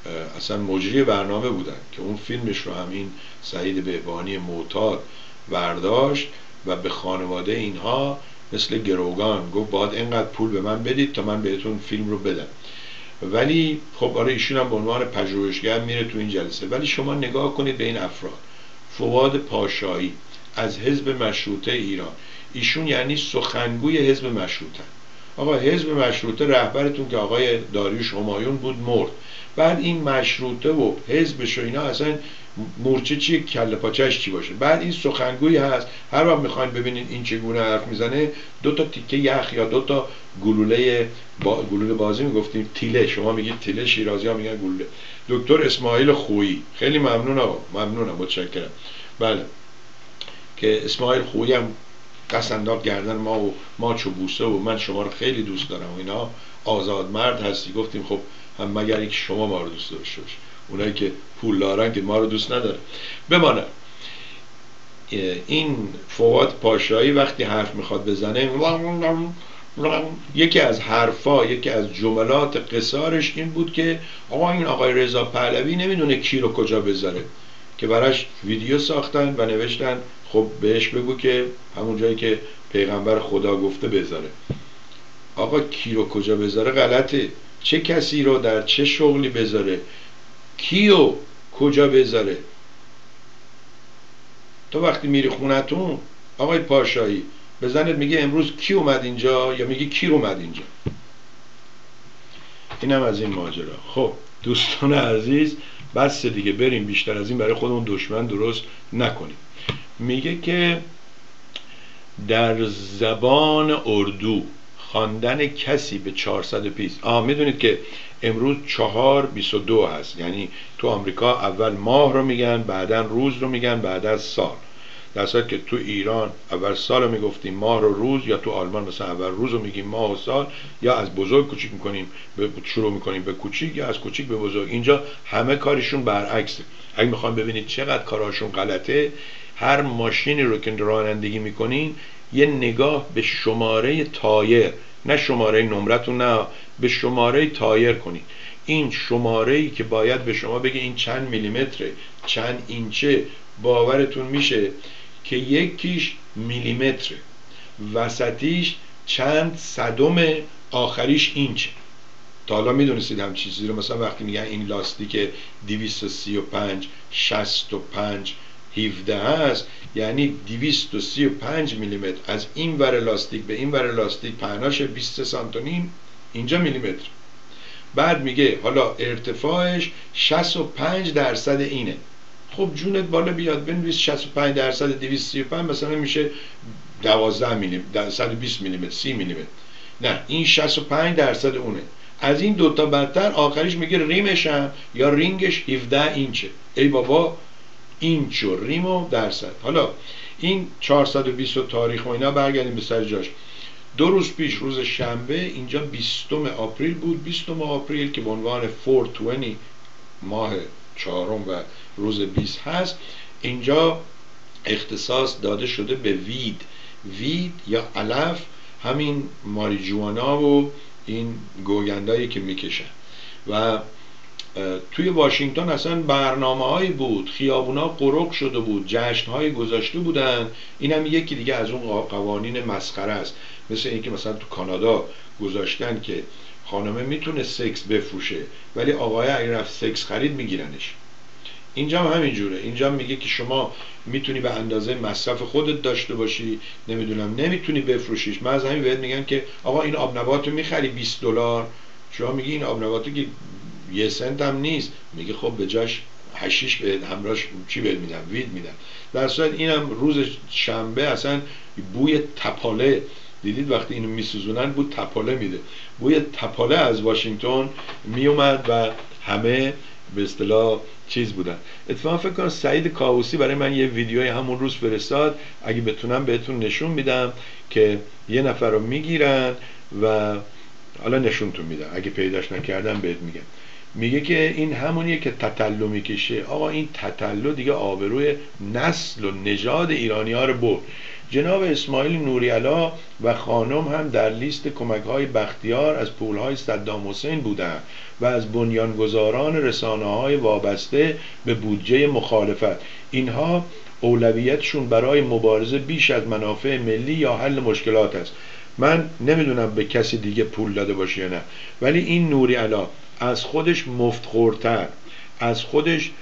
اصلا مجری برنامه بودن که اون فیلمش رو هم این سعید بهبانی معتاد برداشت و به خانواده اینها مثل گروگان گفت باید اینقدر پول به من بدید تا من بهتون فیلم رو بدم. ولی خب آره ایشون هم به عنوان پژوهشگر میره تو این جلسه. ولی شما نگاه کنید به این افراد. فواد پاشایی از حزب مشروطه ایران، ایشون یعنی سخنگوی حزب مشروطه. آقا حزب مشروطه رهبرتون که آقای داریوش همایون بود مرد، بعد این مشروطه و حزبش و اینا اصلا مورچه چی کله پاچش چی باشه. بعد این سخنگوی هست، هر وقت میخواین ببینید این چگونه حرف میزنه دو تا تیکه یخ یا دو تا گلوله با... گلوله بازی میگفتیم تیله، شما میگید تیله، شیرازی ها میگن گلوله. دکتر اسماعیل خویی، خیلی ممنون آقا، ممنونم، متشکرم. بله که اسماعیل خویی هم قصد انداخت گردن ما و ما چوبوسه و من شما رو خیلی دوست دارم و اینا، آزاد مرد هستی. گفتیم خب هم مگر اینکه شما ما رو دوست داشته باشید، اونایی که پول دارن که ما رو دوست نداره. بمانه این فواد پاشایی وقتی حرف میخواد بزنه، یکی از حرفا، یکی از جملات قصارش این بود که آقا این آقای رضا پهلوی نمیدونه کی رو کجا بذاره، که براش ویدیو ساختن و نوشتن خب بهش بگو که همون جایی که پیغمبر خدا گفته بذاره. آقا کی رو کجا بذاره غلطه، چه کسی رو در چه شغلی بذاره، کیو کجا بذاره. تو وقتی میری خونتون آقای پاشایی بزنید میگه امروز کی اومد اینجا یا میگه کی اومد اینجا. اینم از این ماجرا. خب دوستان عزیز بس دیگه، بریم بیشتر از این برای خودمون دشمن درست نکنیم. میگه که در زبان اردو خواندن کسی به چهارصد پیست، آه میدونید که امروز چهار بیست و دو هست، یعنی تو آمریکا اول ماه رو میگن، بعدا روز رو میگن، بعدا سال. در صورتی که تو ایران اول سال رو میگفتیم، ماه رو روز، یا تو آلمان مثلا اول روز رو میگیم ماه و سال، یا از بزرگ کوچیک میکنیم به شروع میکنیم به کوچیک، یا از کوچیک به بزرگ. اینجا همه کارشون برعکسه. اگه میخوام ببینید چقدر کاراشون غلطه، هر ماشینی رو که رانندگی میکنین یه نگاه به شماره تایر، نه شماره نمرتون، نه، به شماره تایر کنید. این شماره‌ای که باید به شما بگه این چند میلیمتره، چند اینچه، باورتون میشه که یکیش میلیمتره، وسطیش چند صدم، آخریش اینچه. تا حالا میدونستید هم چیزی رو؟ مثلا وقتی میگن این لاستیک دویست و سی و پنج شصت و پنج هفده هست، یعنی دویست و سی و پنج میلیمتر از این ور لاستیک به این ور لاستیک پهناش بیست و سه سانت و نیم، اینجا میلیمتر. بعد میگه حالا ارتفاعش شصت و پنج درصد اینه. خب جونت بالا بیاد بنویس شصت و پنج درصد دویست و سی و پنج مثلا میشه دوازده میلیمتر، صد و بیست میلیمتر، سی میلیمتر. نه، این شصت و پنج درصد اونه. از این دوتا بدتر آخریش میگه ریمش هم یا رینگش هفده اینچه. ای بابا، اینچ و ریم و درصد. حالا این چهارصد و بیست تاریخ و اینا برگردیم به سر جاش. دو روز پیش روز شنبه اینجا بیستم آپریل بود. بیستم آپریل که به عنوان چهارصد و بیست ماه چهارم و روز بیست هست، اینجا اختصاص داده شده به وید. وید یا علف، همین ماریجوانا و این گوگندایی که میکشن. و توی واشنگتن اصلا برنامه هایی بود، خیابونا قرق شده بود، جشن های گذاشته بودن. این هم یکی دیگه از اون قوانین مسخره است. مثل اینکه مثلا تو کانادا گذاشتن که خانمه میتونه سکس بفروشه ولی آقای اگه رفت سکس خرید میگیرنش. اینجا هم همین جوره. اینجا میگه که شما میتونی به اندازه مصرف خودت داشته باشی، نمیدونم نمیتونی بفروشیش. من از همین بهت میگن که آقا این آب نبات رو میخری بیست دلار، شما میگی این آب نباتی که یه سنت هم نیست، میگه خب به جاش حشیش بهت همراهش چی بهت میدم؟ وید میدم. در صورت اینم روز شنبه اصلا بوی تپاله، دیدید وقتی اینو میسوزونن بوی تپاله میده، بوی تپاله از واشنگتن میومد و همه به اصطلاح چیز بودن. اتفاقا فکر کنم سعید کاووسی برای من یه ویدیوی همون روز فرستاد، اگه بتونم بهتون نشون میدم که یه نفر رو میگیرن و حالا نشونتون میدم، اگه پیداش نکردم بهت میگم. میگه که این همونیه که تتلو میکشه. آقا این تتلو دیگه آبروی نسل و نژاد ایرانی ها رو برد. جناب اسماعیل نوری‌علا و خانم هم در لیست کمک‌های بختیار از پول‌های صدام حسین بودند و از بنیانگذاران رسانه‌های وابسته به بودجه مخالفت. اینها اولویتشون برای مبارزه بیش از منافع ملی یا حل مشکلات است. من نمیدونم به کسی دیگه پول داده باشه یا نه، ولی این نوری‌علا از خودش مفتخورتر، از خودش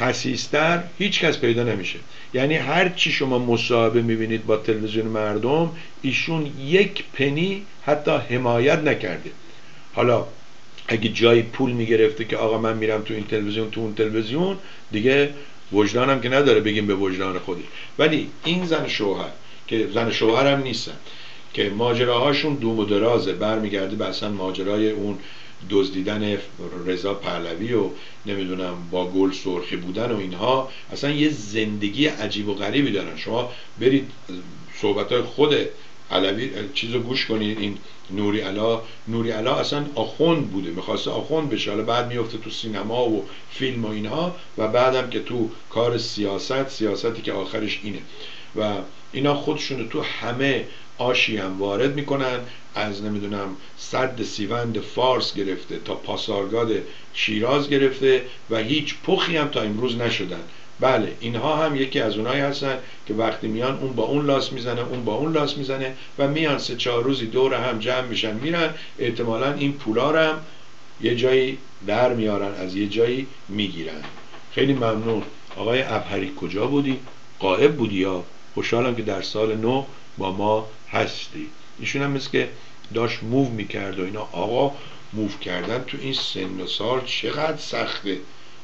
خسیستر هیچ کس پیدا نمیشه. یعنی هر چی شما مصاحبه میبینید با تلویزیون مردم، ایشون یک پنی حتی حمایت نکرده. حالا اگه جایی پول میگرفته که آقا من میرم تو این تلویزیون تو اون تلویزیون، دیگه وجدانم که نداره بگیم به وجدان خودش. ولی این زن شوهر که زن شوهر هم نیستن، که ماجراهاشون دوم و درازه، برمیگرده به اصلا ماجرای اون دزدیدن رضا پهلوی و نمیدونم با گل سرخی بودن و اینها، اصلا یه زندگی عجیب و غریبی دارن. شما برید صحبتهای خود علوی چیزو گوش کنید. این نوری‌علا نوری‌علا اصلا آخوند بوده، میخواسته آخوند بشه، حالا بعد میفته تو سینما و فیلم و اینها، و بعدم که تو کار سیاست، سیاستی که آخرش اینه. و اینا خودشونو تو همه آشی هم وارد میکنن، از نمیدونم سد سیوند فارس گرفته تا پاسارگاد شیراز گرفته و هیچ پخی هم تا امروز نشدن. بله اینها هم یکی از اونایی هستن که وقتی میان اون با اون لاس میزنه، اون با اون لاس میزنه و میان سه چهار روزی دور هم جمع میشن میرن، احتمالاً این پولا هم یه جایی در میارن، از یه جایی میگیرن. خیلی ممنون. آقای ابهری کجا بودی؟ غائب بودی یا؟ خوشحالم که در سال نو با ما هستی. ایشون هم مثل که داشت موو میکرد و اینا. آقا موو کردن تو این سن و سال چقدر سخته.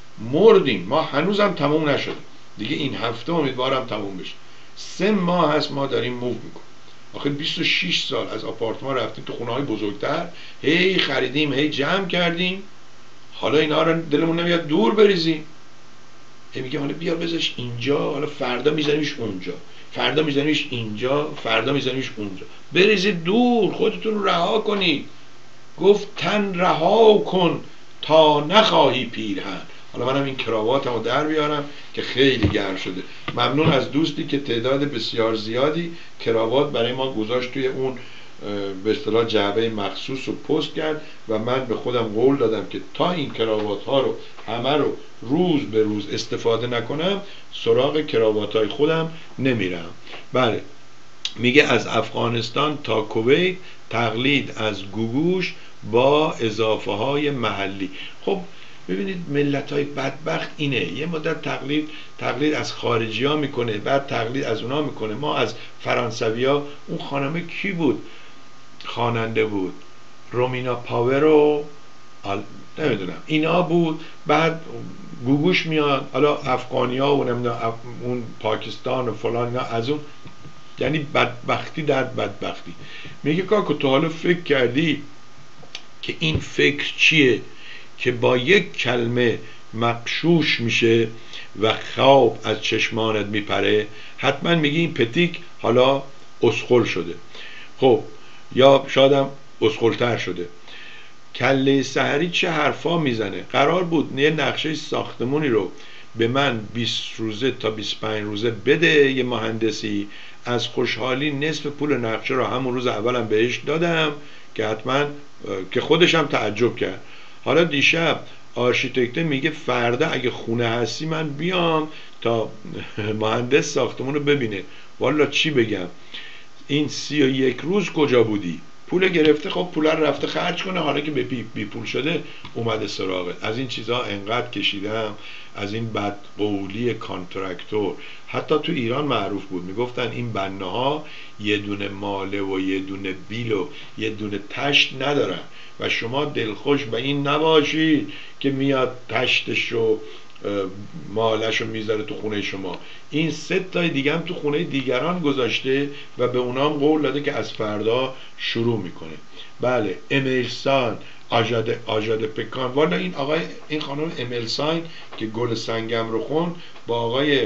مردیم، ما هنوزم تموم نشده دیگه، این هفته امیدوارم تموم بشه. سه ماه هست ما داریم موو میکنیم. آخه بیست و شش سال از آپارتمان رفتیم تو خونه های بزرگتر، هی خریدیم هی جمع کردیم، حالا اینا رو دلمون نمیاد دور بریزیم. هی میگه حالا بیار بذارش اینجا، حالا فردا میزنیمش اونجا، فردا میزنیمش اینجا، فردا میزنیمش اونجا. بریزید دور، خودتون رو رها کنید. گفت تن رها کن تا نخواهی پیرهن. حالا منم این کراواتم رو در بیارم که خیلی گرم شده. ممنون از دوستی که تعداد بسیار زیادی کراوات برای ما گذاشت توی اون به اصطلاح جعبه مخصوص رو پست کرد و من به خودم قول دادم که تا این کراوات ها رو همه رو روز به روز استفاده نکنم سراغ کراوات های خودم نمیرم. بله میگه از افغانستان تا کویت تقلید از گوگوش با اضافه های محلی. خب ببینید ملت های بدبخت اینه، یه مدت تقلید تقلید از خارجی ها میکنه، بعد تقلید از اونا میکنه. ما از فرانسوی ها، اون خانمه کی بود خواننده بود، رومینا پاور و آل... نمیدونم اینا بود، بعد گوگوش میاد، حالا افغانی ها و نمیدونم اون پاکستان و فلان اینا از اون. یعنی بدبختی در بدبختی. میگه کاکو تو حالا فکر کردی که این فکر چیه که با یک کلمه مغشوش میشه و خواب از چشمانت میپره؟ حتما میگی این پتیک حالا اسخل شده. خب یا شایدم اسخلتر شده. کله سحری چه حرفا میزنه؟ قرار بود یه نقشه ساختمونی رو به من بیست روزه تا بیست و پنج روزه بده یه مهندسی، از خوشحالی نصف پول نقشه رو همون روز اولم بهش دادم که حتما که خودشم تعجب کرد. حالا دیشب آرشیتکت میگه فردا اگه خونه هستی من بیام تا مهندس ساختمون رو ببینه. والا چی بگم، این سی و یک روز کجا بودی؟ پول گرفته، خب پول رو رفته خرج کنه، حالا که به بی, بی پول شده اومده سراغه. از این چیزها انقدر کشیدم، از این بدقولی کانترکتور. حتی تو ایران معروف بود، میگفتن این بنه ها یه دونه ماله و یه دونه بیل و یه دونه تشت ندارن و شما دلخوش به این نباشید که میاد تشتش و مالش رو میذاره تو خونه شما. این سه تای دیگه هم تو خونه دیگران گذاشته و به اونام قول داده که از فردا شروع میکنه. بله امیلسان آجاده آجاده پکان. والا این آقای این خانم امیلسان که گل سنگم رو خون با آقای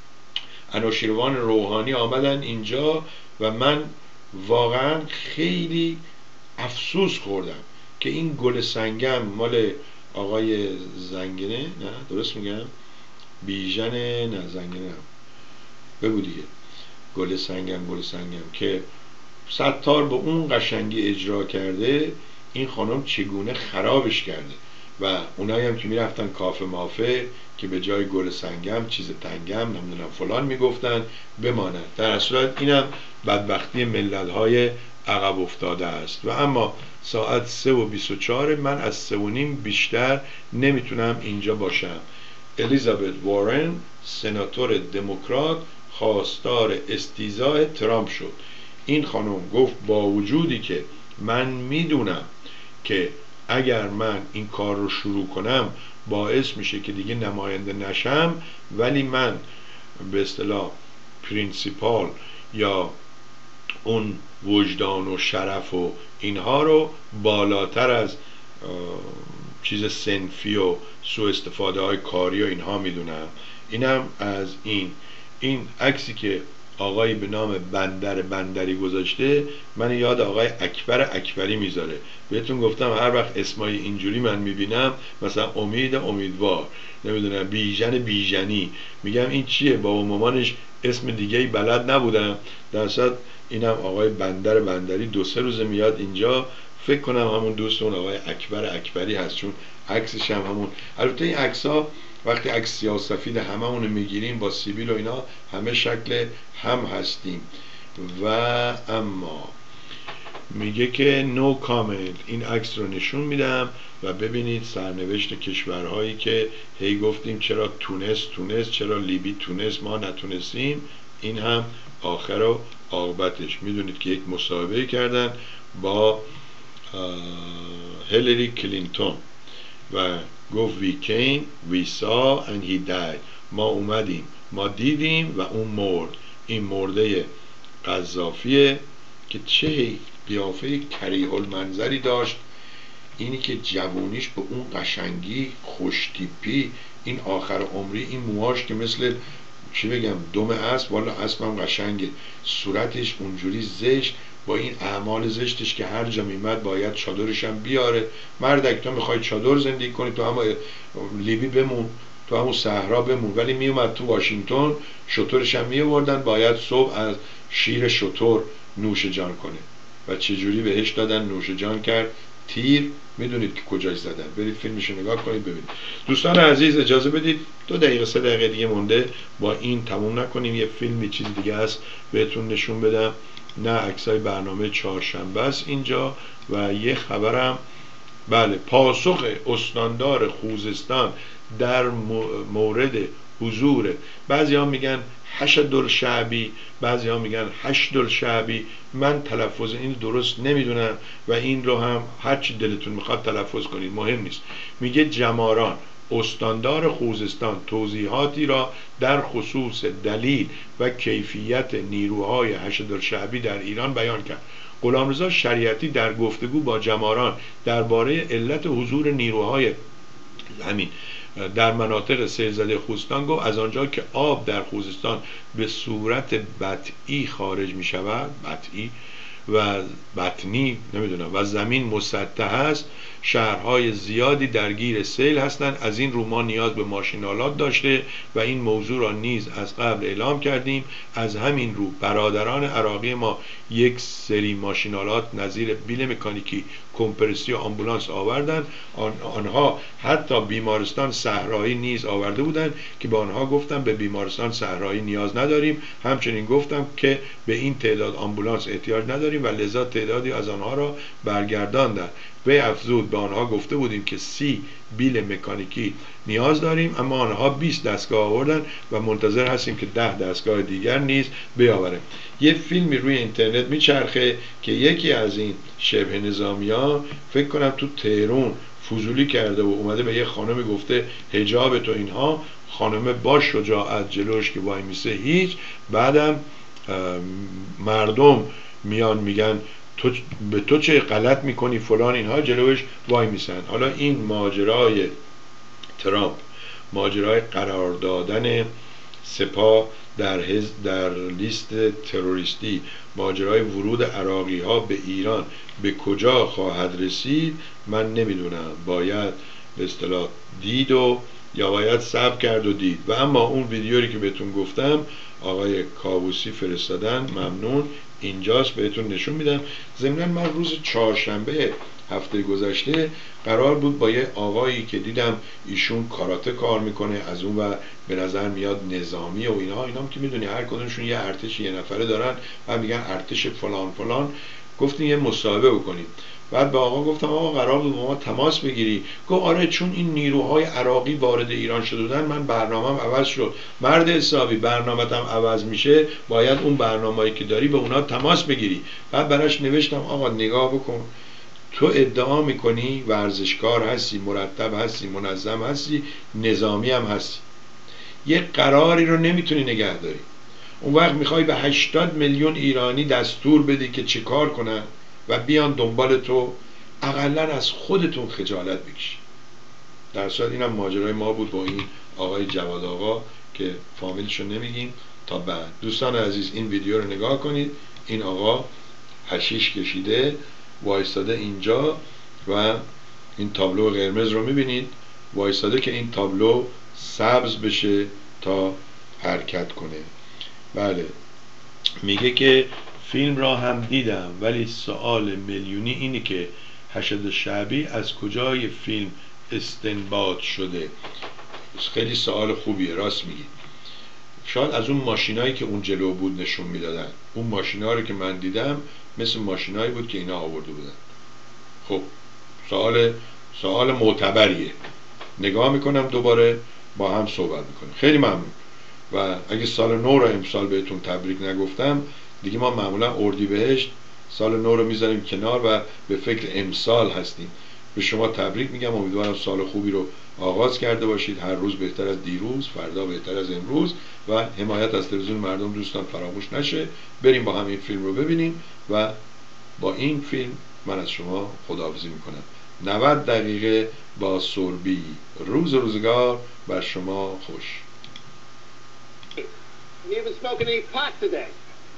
انوشیروان روحانی آمدن اینجا و من واقعا خیلی افسوس خوردم که این گل سنگم مال آقای زنگنه، نه درست میگم بیژن، نه زنگنه، بگو دیگه، گل سنگم گل سنگم که ستار به اون قشنگی اجرا کرده، این خانم چگونه خرابش کرده. و اونایی هم که میرفتن کافه مافه که به جای گل سنگم چیز تنگم نمیدونم فلان میگفتن بماند. در اصل اینم بدبختی ملت های عقب افتاده است. و اما ساعت سه و بیست و چهار، من از سه و نیم بیشتر نمیتونم اینجا باشم. الیزابت وارن سناتور دموکرات خواستار استیضاح ترامپ شد. این خانم گفت با وجودی که من میدونم که اگر من این کار رو شروع کنم باعث میشه که دیگه نماینده نشم، ولی من به اصطلاح پرینسیپال یا اون وجدان و شرف و اینها رو بالاتر از چیز صنفی و سوء استفاده های کاری و اینها میدونم. اینم از این این عکسی که آقایی به نام بندر بندری گذاشته من یاد آقای اکبر اکبری میذاره. بهتون گفتم هر وقت اسمای اینجوری من میبینم، مثلا امید امیدوار، نمیدونم بیژن بیژنی، میگم این چیه؟ بابا مامانش اسم دیگه ای بلد نبودم. در اصل اینم آقای بندر بندری دو سه روزه میاد اینجا، فکر کنم همون دوستون آقای اکبر اکبری هست، چون عکسش هم همون. البته این عکس‌ها وقتی عکس سیاه‌وسفید هممون رو میگیریم با سیبیل و اینا همه شکل هم هستیم. و اما میگه که نو کامنت. این عکس رو نشون میدم و ببینید سرنوشت کشورهایی که هی گفتیم چرا تونس تونس چرا لیبی تونس ما نتونستیم، این هم آخر و عاقبتش. میدونید که یک مصاحبه کردن با هیلاری کلینتون و گفت we came, we saw and he died. ما اومدیم، ما دیدیم و اون مرد. این مرده قذافیه که چه قیافه کریه المنظری داشت. اینی که جوونیش به اون قشنگی خوشتیپی، این آخر عمری این موهاش که مثل چی بگم دم اسب، والا اسب هم قشنگه، صورتش اونجوری زشت با این اعمال زشتش که هر جا میمد باید چادرش هم بیاره. مردک تو میخوای چادر زندگی کنی، تو هم لیبی بمون، تو همون صحرا بمون. ولی میومد تو واشنگتن شطورش هم میوردن، باید صبح از شیر شطور نوش جان کنه و چجوری بهش دادن نوش جان کرد. تیر میدونید که کجاش زدن، برید فیلمشو نگاه کنید ببینید. دوستان عزیز اجازه بدید دو دقیقه سه دقیقه دیگه مونده با این تموم نکنیم، یه فیلم یه چیز دیگه هست بهتون نشون بدم. نه عکسای برنامه چهارشنبه است اینجا و یه خبرم، بله، پاسخ استاندار خوزستان در مورد حضور، بعضی ها میگن حشدالشعبی، بعضی ها میگن حشدالشعبی، من تلفظ این درست نمیدونم و این رو هم هرچی دلتون میخواد تلفظ کنید، مهم نیست. میگه جماران استاندار خوزستان توضیحاتی را در خصوص دلیل و کیفیت نیروهای حشدالشعبی در ایران بیان کرد. غلامرضا شریعتی در گفتگو با جماران درباره علت حضور نیروهای همین در مناطق سیل‌زده خوزستان گفت از آنجا که آب در خوزستان به صورت بطئی خارج می شود، بطئی و بطنی نمیدونم و زمین مسطح است، شهرهای زیادی درگیر سیل هستند. از این رو ما نیاز به ماشینالات داشته و این موضوع را نیز از قبل اعلام کردیم. از همین رو برادران عراقی ما یک سری ماشینالات نظیر بیل مکانیکی، کمپرسی و آمبولانس آوردن. آن آنها حتی بیمارستان صحرایی نیز آورده بودند که به آنها گفتم به بیمارستان صحرایی نیاز نداریم. همچنین گفتم که به این تعداد آمبولانس احتیاج نداریم و لذا تعدادی از آنها را برگرداندند. به افزود به آنها گفته بودیم که سی بیل مکانیکی نیاز داریم، اما آنها بیست دستگاه آوردن و منتظر هستیم که ده دستگاه دیگر نیز بیاوریم. یه فیلمی روی اینترنت میچرخه که یکی از این شبه نظامی ها فکر کنم تو تهران فضولی کرده و اومده به یه خانمی گفته حجاب تو اینها، خانم با شجاعت جلوش که وای میسه هیچ، بعدم مردم میان میگن تو به تو چه غلط میکنی فلان، اینها جلوش وای میسن. حالا این ماجرای ترامپ، ماجرای قرار دادن سپاه در در لیست تروریستی، ماجرای ورود عراقی ها به ایران به کجا خواهد رسید من نمیدونم. باید به اصطلاح دید و یا باید صبر کرد و دید. و اما اون ویدیویی که بهتون گفتم آقای کاووسی فرستادن، ممنون، اینجاست بهتون نشون میدم. ضمناً من روز چهارشنبه هفته گذشته قرار بود با یه آقایی که دیدم ایشون کاراته کار میکنه، از اون و به نظر میاد نظامی و اینا، اینا هم که میدونی هر کدومشون یه ارتش یه نفره دارن و میگن ارتش فلان فلان، گفتیم یه مصاحبه بکنیم. بعد به آقا گفتم آقا قرار بود با ما تماس بگیری؟ گفت آره چون این نیروهای عراقی وارد ایران شده بودن من برنامه‌ام عوض شد. مرد حسابی، برنامه‌ام عوض میشه باید اون برنامه‌ای که داری به اونا تماس بگیری. بعد براش نوشتم آقا نگاه بکن، تو ادعا میکنی ورزشکار هستی، مرتب هستی، منظم هستی، نظامی هم هستی، یه قراری رو نمیتونی نگه داری. اون وقت میخوای به هشتاد میلیون ایرانی دستور بدی که چه کار کنن و بیان دنبال تو، اقلا از خودتون خجالت بکشی. در صورت اینم ماجرای ما بود با این آقای جواد آقا که فامیلشو نمیگیم تا بعد. دوستان عزیز این ویدیو رو نگاه کنید. این آقا حشیش کشیده وایستاده اینجا و این تابلو قرمز رو میبینید، وایستاده که این تابلو سبز بشه تا حرکت کنه. بله، میگه که فیلم را هم دیدم ولی سوال میلیونی اینه که حشد شعبی از کجای فیلم استنباط شده. خیلی سوال خوبیه، راست میگی. شاید از اون ماشینایی که اون جلو بود نشون میدادن. اون ماشینا رو که من دیدم مثل ماشینایی بود که اینا آورده بودن. خب سوال سوال معتبریه. نگاه میکنم دوباره با هم صحبت میکنیم. خیلی ممنون. و اگه سال نو رو امسال بهتون تبریک نگفتم، دیگه ما معمولا اردیبهشت سال نو رو میذاریم کنار و به فکر امسال هستیم. به شما تبریک میگم، امیدوارم سال خوبی رو آغاز کرده باشید. هر روز بهتر از دیروز، فردا بهتر از امروز و حمایت از تلویزیون مردم دوستان فراموش نشه. بریم با هم این فیلم رو ببینیم و با این فیلم من از شما خداحافظی میکنم. نود دقیقه با سوربی. روز روزگار بر شما خوش. You haven't spoken any pot today.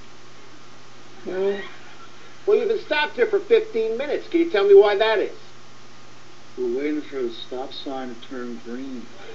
No. Well, you've been stopped here for fifteen minutes. Can you tell me why that is? We're waiting for the stop sign to turn green.